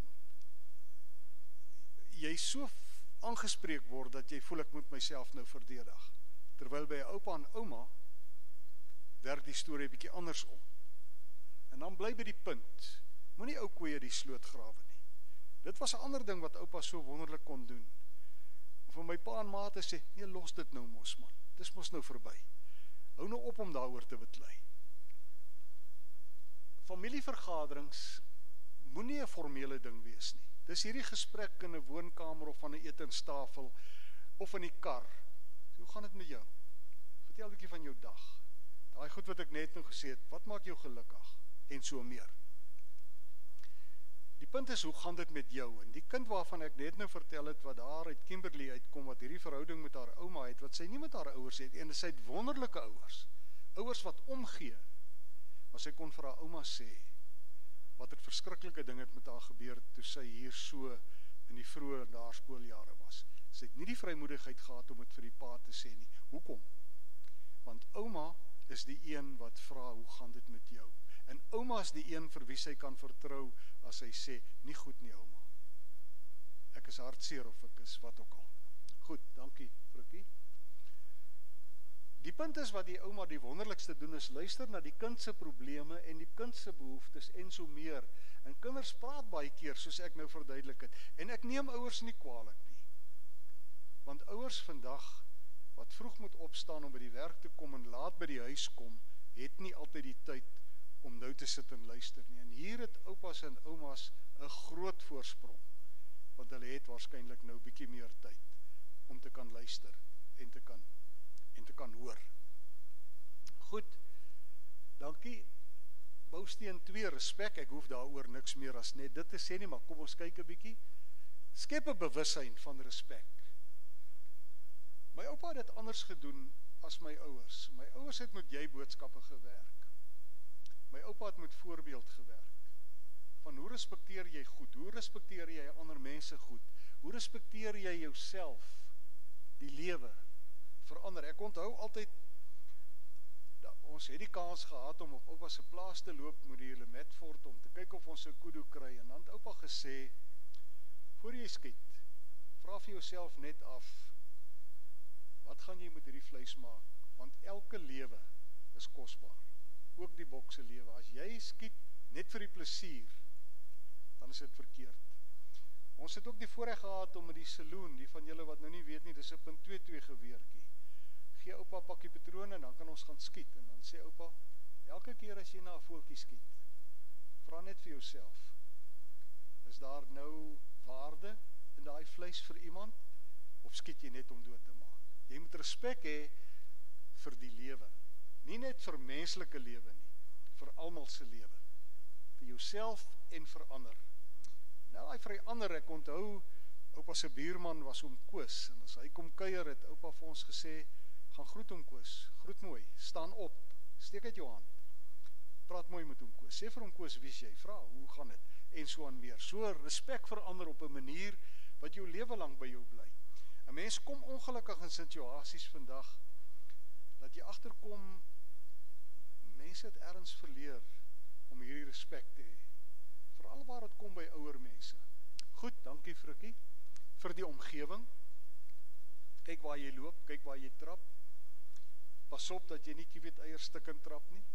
jy so aangespreek word, dat jy voel ek moet myself nou verdedig. Terwyl by oupa en ouma, werk die storie 'n bietjie andersom. En dan bly by die punt, moenie ou koeie die sloot grawe nie. Dit was 'n ander ding wat oupa so wonderlik kon doen. Vir my pa en ma te sê, nee, los dit nou mos man, dis mos nou verby. Hou nou op om daaroor te beklei. Familievergaderings moenie 'n formele ding wees nie. Dis hierdie gesprek in 'n woonkamer of van 'n etenstafel of in die kar. Hoe gaan dit met jou? Vertel 'n bietjie van jou dag. Daai goed wat ek net nou gesê het, wat maak jou gelukkig? En so meer. Die punt is, hoe gaan dit met jou? En die kind waarvan ek net nou vertel het, wat daar uit Kimberley uitkom, wat hierdie verhouding met haar ouma het, wat sy nie met haar ouers het, en sy het wonderlike ouers, ouers wat omgee, maar sy kon vir haar ouma sê, wat het verskriklike ding het met haar gebeur, toe sy hier so in die vroeë laerskooljare was. Sy het nie die vrymoedigheid gehad om het vir die pa te sê nie. Hoekom? Want ouma is die een wat vra, hoe gaan dit met jou? En ouma is die een vir wie sy kan vertrou, as sy sê, nie goed nie ouma. Ek is hartseer of ek is wat ook al. Goed, dankie Frikkie. Die punt is wat die ouma die wonderlikste doen is, luister na die kind se probleme en die kind se behoeftes en so meer. En kinders praat baie keer, soos ek nou verduidelik het. En ek neem ouers nie kwalik nie. Want ouers vandag, wat vroeg moet opstaan om by die werk te kom en laat by die huis kom, het nie altyd die tyd om nou te sit en luister nie. En hier het oupas en oumas 'n groot voorsprong, want hulle het waarskynlik nou bietjie meer tyd om te kan luister en te kan hoor. Goed, dankie. Bousteen 2, respek, ek hoef daaroor niks meer as net dit te sê nie, maar kom ons kyk 'n bietjie. Skep 'n bewussyn van respek. My oupa het dit anders gedoen as my ouers. My ouers het met jy boodskappe gewerk. My oupa het met voorbeeld gewerk. Van hoe respekteer jy goed? Hoe respekteer jy ander mense goed? Hoe respekteer jy jouself? Die lewe verander. Ek onthou altyd, ons het die kans gehad om op oupa se plaas te loop met die Lemetfort om te kyk of ons 'n kudu kry. En dan het oupa gesê, voor jy skiet, vra vir jouself net af, wat gaan jy met hierdie vleis maak? Want elke lewe is kosbaar. Ook die bok se lewe. As jy skiet net vir die plesier, dan is dit verkeerd. Ons het ook die voorreg gehad om met die saloon, die van julle wat nou nie weet nie, dis 'n .22 geweertjie. Gee oupa pakkie patrone en dan kan ons gaan skiet. En dan sê oupa, elke keer as jy na 'n voeltjie skiet, vra net vir jouself, is daar nou waarde in daai vleis vir iemand, of skiet jy net om dood te maak? Jy moet respek hê vir die lewe, nie net vir menslike lewe nie, vir almal se lewe, vir jouself en vir ander. Nou hy verander, ek onthou, oupa se buurman was oom Koos, en as hy kom kuier het oupa vir ons gesê, gaan groet oom Koos, groet mooi, staan op, steek uit jou hand, praat mooi met oom Koos, sê vir oom Koos wie jy, vra, hoe gaan het, en so aan meer. So respek vir ander op 'n manier wat jou lewe lang by jou bly. 'n Mens kom ongelukkig in situasies vandag dat jy agterkom, mense het ergens verleer om hierdie respek te hê. Veral waar dit kom by ouer mense. Goed, dankie Frikkie vir die omgewing. Kyk waar jy loop, kyk waar jy trap. Pas op dat jy nie kiewit eierstukken trap nie.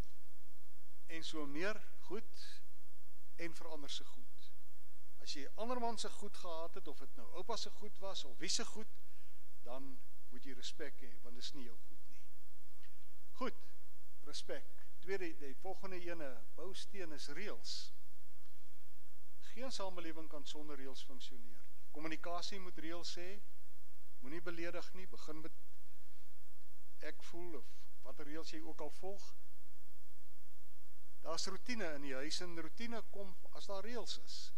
En so meer, goed, en verander se goed. As jy ander man se goed gehad het, of dit nou oupa se goed was, of wie se goed, dan moet jy respek hê, want dit is nie jou goed nie. Goed, respek. Tweede, die volgende ene, bousteen is reëls. Geen samelewing kan sonder reëls funksioneer nie. Kommunikasie moet reëls hê, moenie beledig nie, begin met ek voel, of watter reëls jy ook al volg. Daar's roetine in die huis, en roetine kom as daar reëls is.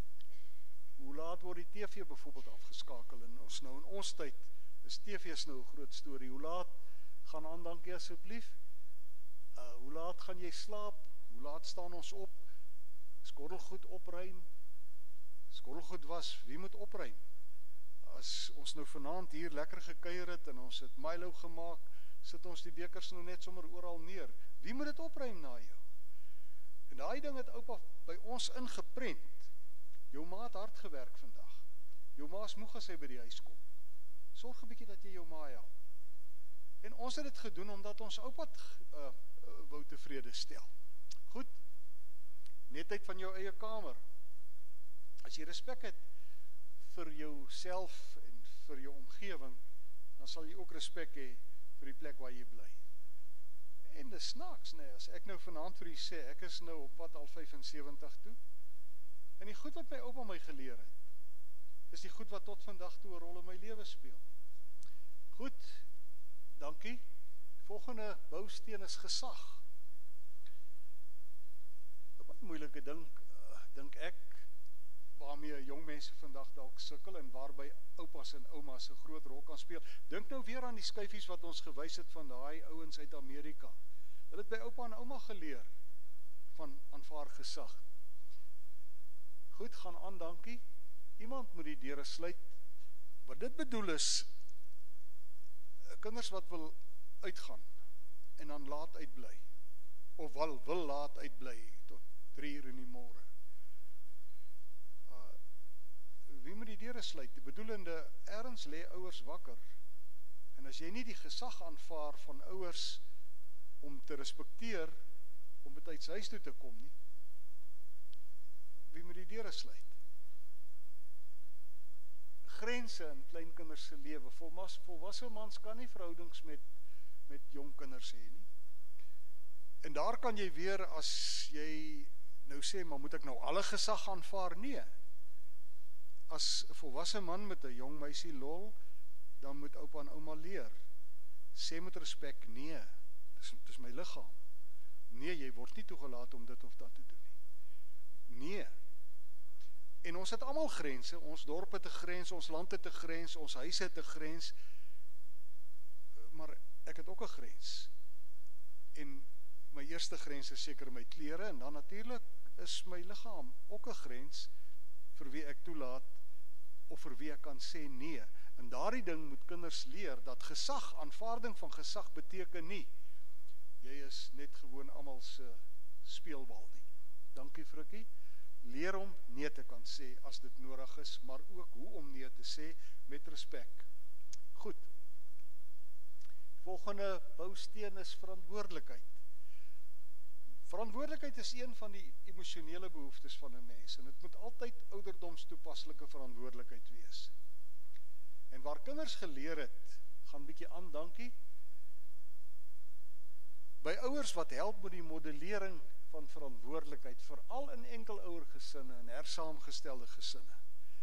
Hoe laat word die TV byvoorbeeld afgeskakel, en ons nou in ons tyd, is TV's nou 'n groot storie. Hoe laat gaan aan, dankie asseblief? Hoe laat gaan jy slaap? Hoe laat staan ons op? Skottelgoed opruim? Skottelgoed was, wie moet opruim? As ons nou vanaand hier lekker gekuier het, en ons het Milo gemaak, sit ons die bekers nou net sommer oral neer. Wie moet dit opruim na jou? En daai ding het oupa by ons ingeprent. Jou ma het hard gewerk vandag. Jou ma is moeg as hy by die huis kom. Sorg 'n bietjie dat jy jou ma help. En ons het dit gedoen omdat ons oupa wou tevrede stel. Goed, netheid van jou eie kamer. As jy respek het vir jouself en vir jou omgewing, dan sal jy ook respek hê vir die plek waar jy bly. En dis snaaks, nee, as ek nou vanaand vir u sê, ek is nou op pad al 75 toe, en die goed wat my oupa my geleer het, is die goed wat tot vandag toe 'n rol in my lewe speel. Goed, dankie. Volgende bousteen is gesag. 'n Baie moeilike ding, dink ek, waarmee jong mense vandag dalk sukkel, en waarby oupas en oumas 'n groot rol kan speel. Dink nou weer aan die skyfies wat ons gewys het van daai ouens uit Amerika. Hulle het by oupa en ouma geleer van aanvaar gesag. Goed, gaan aan, dankie. Iemand moet die deure sluit. Wat dit bedoel is, kinders wat wil uitgaan en dan laat uitbly, of wil laat uitbly tot 3 uur in die môre. Wie moet die deure sluit? Die bedoelende, ergens lê ouers wakker. En as jy nie die gesag aanvaar van ouers om te respekteer, om betyds huis toe te kom nie, wie moet die deure sluit? Grense in kleinkinders se lewe. Volwasse mans kan nie verhoudings met jong kinders hê nie. En daar kan jy weer, as jy nou sê, maar moet ek nou alle gesag aanvaar? Nee. As 'n volwasse man met 'n jong meisie lol, dan moet oupa en ouma leer. Sê met respek, nee, dis my liggaam. Nee, jy word nie toegelaat om dit of dat te doen nie. Nee. En ons het almal grense, ons dorp het 'n grens, ons land het 'n grens, ons huis het 'n grens, maar ek het ook 'n grens. En my eerste grens is seker my klere, en dan natuurlik is my liggaam ook 'n grens vir wie ek toelaat, of vir wie ek kan sê nee. En daardie ding moet kinders leer, dat gesag, aanvaarding van gesag beteken nie, jy is net gewoon almal se speelbal nie. Dankie Frikkie. Leer om nee te kan sê as dit nodig is, maar ook hoe om nee te sê met respek. Goed. Volgende bousteen is verantwoordelikheid. Verantwoordelikheid is een van die emosionele behoeftes van 'n mens en dit moet altyd ouderdomstoepaslike verantwoordelikheid wees. En waar kinders geleer het, gaan bietjie aan, dankie, by ouers wat help met die modellering van verantwoordelikheid, veral in enkelouer gesinne en hersaamgestelde gesinne,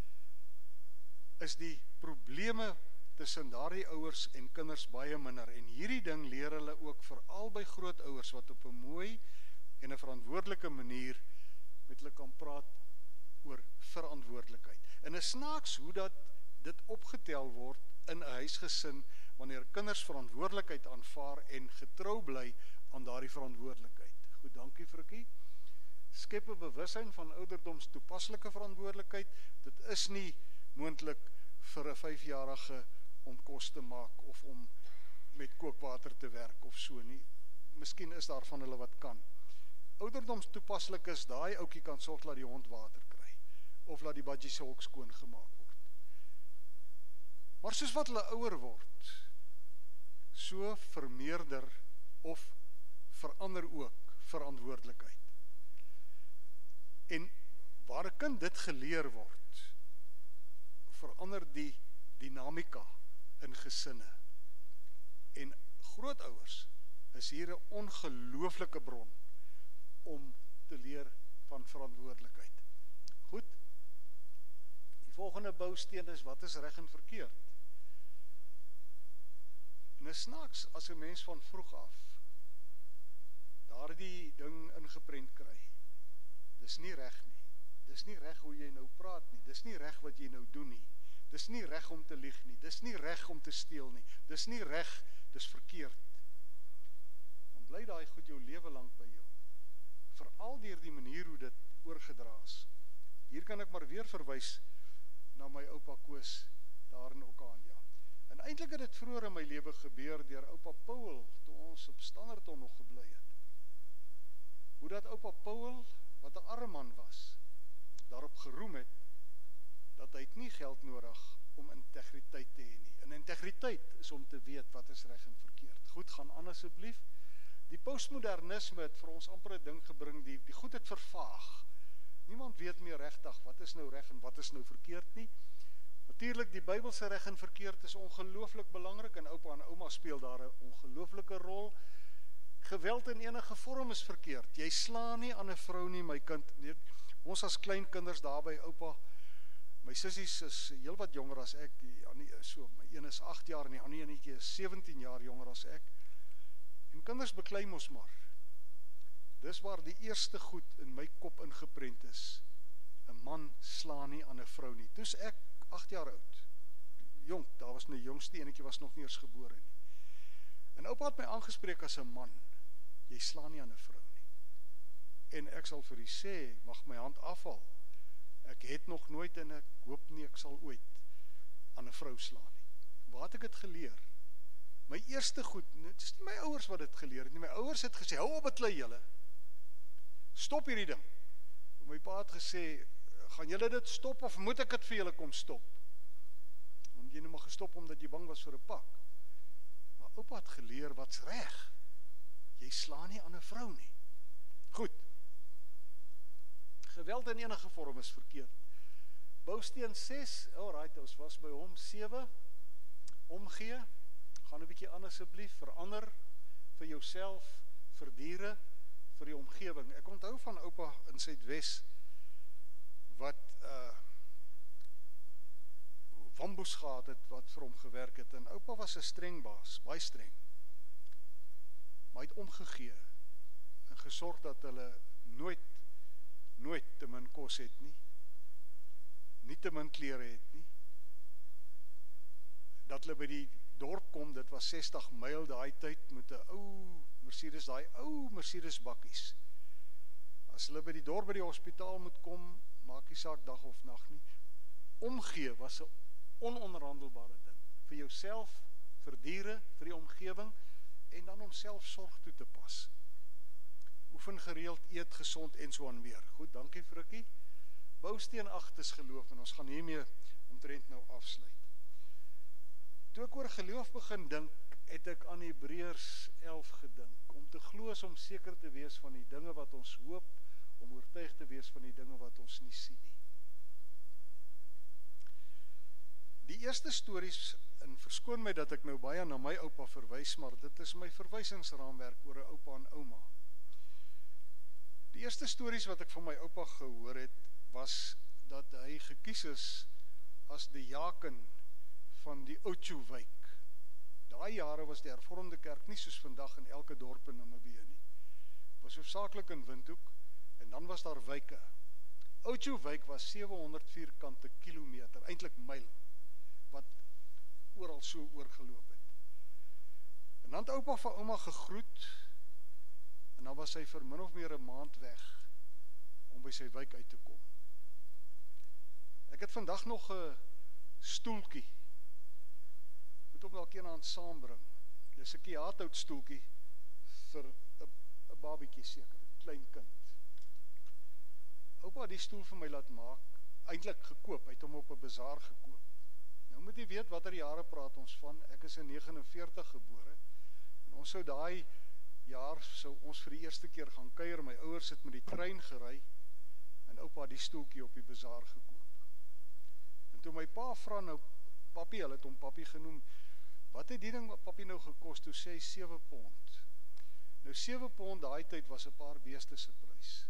is die probleme tussen daardie ouers en kinders baie minder. En hierdie ding leer hulle ook veral by grootouers wat op 'n mooi en 'n verantwoordelike manier met hulle kan praat oor verantwoordelikheid. En is snaaks hoe dat dit opgetel word in 'n huisgesin wanneer kinders verantwoordelikheid aanvaar en getrou bly aan daardie verantwoordelikheid. Goed, dankie Frikkie. Skep 'n bewussyn van ouderdomstoepaslike verantwoordelikheid. Dit is nie moontlik vir 'n 5-jarige om kos te maak of om met kookwater te werk of so nie. Miskien is daar van hulle wat kan. Ouderdomstoepaslik is daai ouetjie kan sorg dat die hond water kry of laat die badjie se hok skoon gemaak word. Maar soos wat hulle ouer word, so vermeerder of verander ook verantwoordelikheid. En waar 'n kind dit geleer word, verander die dinamika in gesinne. En grootouers is hier 'n ongelooflike bron om te leer van verantwoordelikheid. Goed. Die volgende bousteen is wat is reg en verkeerd. En is snaaks as 'n mens van vroeg af daardie ding ingeprent kry. Dis nie reg nie. Dis nie reg hoe jy nou praat nie. Dis nie reg wat jy nou doen nie. Dis nie reg om te lieg nie. Dis nie reg om te steel nie. Dis nie reg, dis verkeerd. Dan bly daai goed jou lewe lank by jou. Veral deur die manier hoe dit oorgedra is. Hier kan ek maar weer verwys na my oupa Koos daar in Okanja. En eintlik het dit vroeër in my lewe gebeur deur oupa Paul toe ons op Standerton nog gebly het. Hoe dat oupa Paul, wat 'n arme man was, daarop geroem het dat hy nie geld nodig om integriteit te hê nie. En integriteit is om te weet wat is reg en verkeerd. Goed, gaan aan asseblief. Die postmodernisme het vir ons amper 'n ding gebring, die goed het vervaag. Niemand weet meer regtig wat is nou reg en wat is nou verkeerd nie. Natuurlik, die Bybelse reg en verkeerd is ongelooflik belangrik en oupa en ouma speel daar 'n ongelooflike rol. Geweld in enige vorm is verkeerd. Jy slaan nie aan 'n vrou nie, my kind. Nee, ons as klein kinders daar by oupa, my sissies is heel wat jonger as ek, my een is 8 jaar en die ander enetjie is 17 jaar jonger as ek. En kinders beklei mos maar. Dis waar die eerste goed in my kop ingeprent is. 'n Man slaan nie aan 'n vrou nie. Toe's ek 8 jaar oud. Jong, daar was 'n jongste enetjie was nog nie eens gebore nie. En oupa het my aangespreek as 'n man. Jy slaan nie aan 'n vrou nie. En ek sal vir u sê, mag my hand afval. Ek het nog nooit en ek hoop nie ek sal ooit aan 'n vrou slaan nie. Waar het ek dit geleer? My eerste goed, dit is nie my ouers wat dit geleer het nie. My ouers het gesê, hou op beklei julle. Stop hierdie ding. My pa het gesê, gaan julle dit stop of moet ek dit vir julle kom stop? Want jy nou maar gestop omdat jy bang was vir 'n pak. Maar oupa het geleer wat's reg. Jy slaan nie aan 'n vrou nie. Goed. Geweld in enige vorm is verkeerd. Bousteen 6, alright, ons was by hom. 7, omgee. Gaan 'n bietjie aan asseblief, verander vir jouself, vir diere, vir die omgewing. Ek onthou van oupa in Suidwes wat wamboes gehad het wat vir hom gewerk het. En oupa was 'n streng baas, baie streng. Maar hy het omgegee en gesorg dat hulle nooit te min kos het nie. Nie te min klere het nie. Dat hulle by die dorp kom, dit was 60 myl daai tyd met 'n ou Mercedes, daai ou Mercedes bakkies. As hulle by die dorp by die hospitaal moet kom, maak nie saak dag of nag nie. Omgee was 'n ononderhandelbare ding. Vir jouself, vir diere, vir die omgewing en dan om selfsorg toe te pas. Oefen gereeld, eet gesond en so aan meer. Goed, dankie Frikkie. Bousteen 8 is geloof en ons gaan hiermee omtrent nou afsluit. Toe ek oor geloof begin dink het ek aan Hebreërs 11 gedink. Om te glo is om seker te wees van die dinge wat ons hoop, om oortuig te wees van die dinge wat ons nie sien nie. Die eerste stories, en verskoon my dat ek nou baie na my oupa verwys, maar dit is my verwysingsraamwerk oor 'n oupa en ouma. Die eerste stories wat ek van my oupa gehoor het, was dat hy gekies is as die jaken van die Oudtshoorwijk. Daai jare was die hervormde kerk nie soos vandag in elke dorp in Namibië nie. Was hoofsaaklik in Windhoek, en dan was daar wyke. Oudtshoorwijk was 700 vierkante kilometer, eintlik myl, wat oral so oorgeloop het. En dan het oupa van ouma gegroet, en dan was hy vir min of meer 'n maand weg, om by sy wyk uit te kom. Ek het vandag nog 'n stoeltjie, moet hom dalk een aan saambring. Dis 'n kiaathout stoeltjie vir 'n babietjie seker, 'n klein kind. Oupa het die stoel vir my laat maak, eintlik gekoop, hy het hom op 'n bazaar gekoop. Nou moet jy weet watter jare praat ons van. Ek is in 49 gebore, en ons sou daai jaar sou ons vir die eerste keer gaan kuier. My ouers het met die trein gery, en oupa het die stoeltjie op die bazaar gekoop. En toe my pa vra nou, papi, hulle het hom papi genoem, wat het die ding wat papi nou gekos? Toe sê hy 7 pond. Nou 7 pond daai tyd was 'n paar beeste se prys.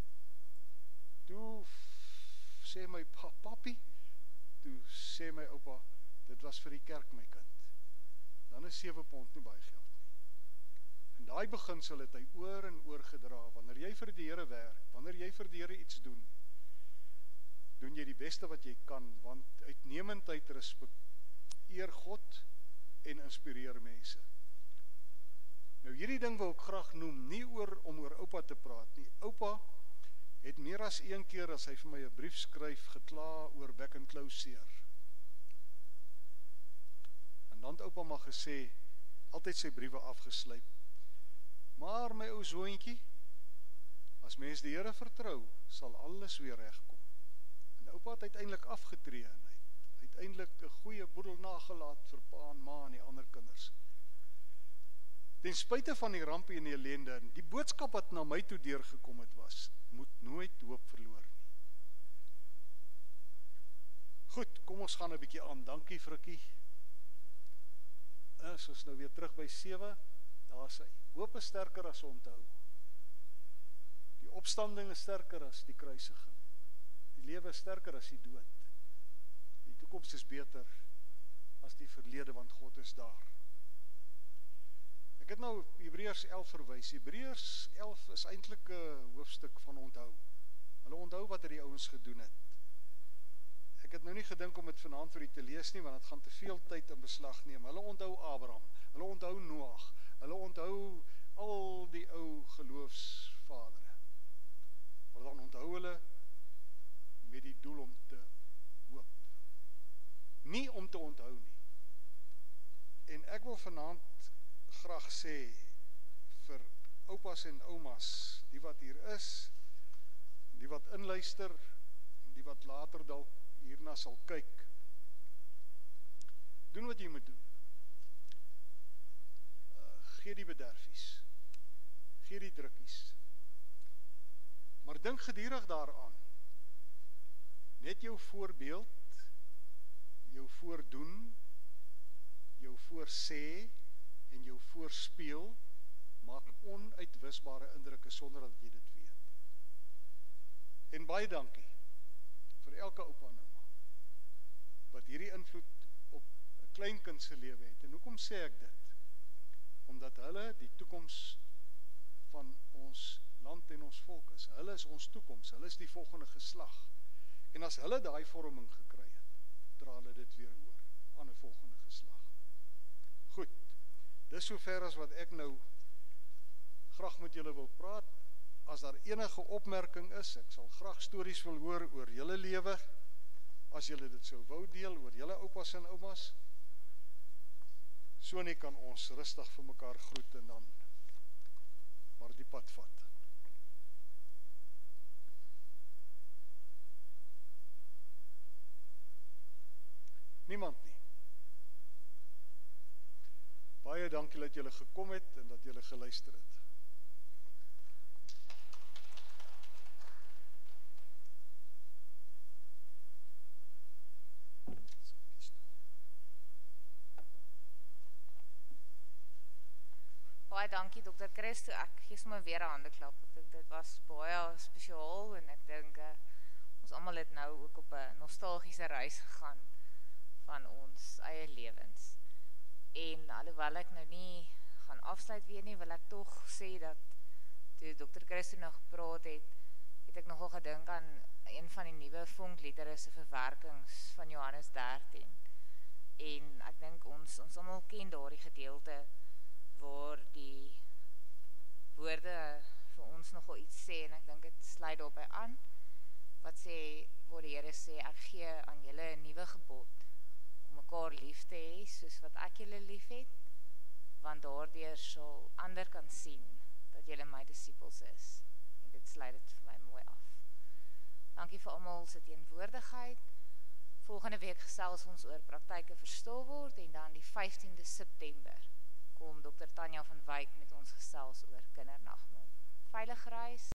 Toe sê my pa, papi, toe sê my oupa, dit was vir die kerk my kind. Dan is 7 pond nie baie geld nie. En daai beginsel het hy oor en oor gedra. Wanneer jy vir die Here werk, wanneer jy vir die Here iets doen, doen jy die beste wat jy kan, want uitnemendheid respekteer God en inspireer mense. Nou hierdie ding wil ek graag noem, nie om oor oupa te praat nie. Oupa het meer as een keer as hy vir my 'n brief skryf gekla oor bek en klou seer. En dan het oupa maar gesê, altyd sy briewe afgesluit. Maar my ou zoontjie, as mens die Here vertrou, sal alles weer regkom. En oupa het uiteindelik afgetree, en hy het uiteindelik 'n goeie boedel nagelaat vir pa en ma en die ander kinders. Ten spyte van die rampe en die ellende, en die boodskap wat na my toe deurgekom het was, moet nooit hoop verloor nie. Goed, kom ons gaan 'n bietjie aan. Dankie Frikkie. As ons nou weer terug by 7, daar is hy. Hoop is sterker as onthou. Die opstanding is sterker as die kruisiging. Die lewe is sterker as die dood. Die toekoms is beter as die verlede, want God is daar. Ek het nou Hebreërs 11 verwys. Hebreërs 11 is eintlik 'n hoofstuk van onthou. Hulle onthou wat die ouens gedoen het. Ek het nou nie gedink om dit vanaand vir u te lees nie, want dit gaan te veel tyd in beslag neem. Hulle onthou Abraham, hulle onthou Noag, hulle onthou al die ou geloofsvadere. Maar dan onthou hulle met die doel om te hoop. Nie om te onthou nie. En ek wil vanaand graag sê vir oupas en oumas, die wat hier is, die wat inluister, die wat later dalk hierna sal kyk, doen wat jy moet doen. Gee die bederfies, gee die drukkies, maar dink gedurig daaraan, net jou voorbeeld, jou voordoen, jou voorsê en jou voorspeel maak onuitwisbare indrukke sonder dat jy dit weet. En baie dankie vir elke oupa en ouma wat hierdie invloed op 'n kleinkind se lewe het. En hoekom sê ek dit? Omdat hulle die toekoms van ons land en ons volk is. Hulle is ons toekoms, hulle is die volgende geslag. En as hulle daai vorming gekry het, dra hulle dit weer oor aan 'n volgende geslag. Goed, dis sover as wat ek nou graag met julle wil praat. As daar enige opmerking is, ek sal graag stories wil hoor oor julle lewe, as julle dit sou wou deel, oor julle oupas en oumas. So nie kan ons rustig vir mekaar groet en dan maar die pad vat. Niemand nie. Baie Baie dankie dat julle gekom het en dat julle geluister het. Baie dankie Dr. Christo, ek gee sommer weer 'n handeklap. Ek dink dit was baie spesiaal en ek dink ons almal het nou ook op 'n nostalgiese reis gegaan van ons eie lewens. En alhoewel ek nou nie gaan afsluit weer nie, wil ek tog sê dat toe Dr. Christo nou gepraat het ek nogal gedink aan een van die nuwe vonkliedere se verwerkings van Johannes 13. En ek dink ons almal ken daardie gedeelte waar die woorde vir ons nogal iets sê, en ek dink dit sluit daarby aan, wat sê, waar die Here sê, ek gee aan julle 'n nuwe gebod, om mekaar lief te hê, soos wat ek julle lief het, want daardeur sal ander kan sien, dat julle my disippels is, en dit sluit dit vir my mooi af. Dankie vir almal se teenwoordigheid. Volgende week gesels ons oor praktyke vir stilword, en dan die 15de September, kom Dr. Tanya van Wyk met ons gesels oor kindernagmaal. Veilig reis.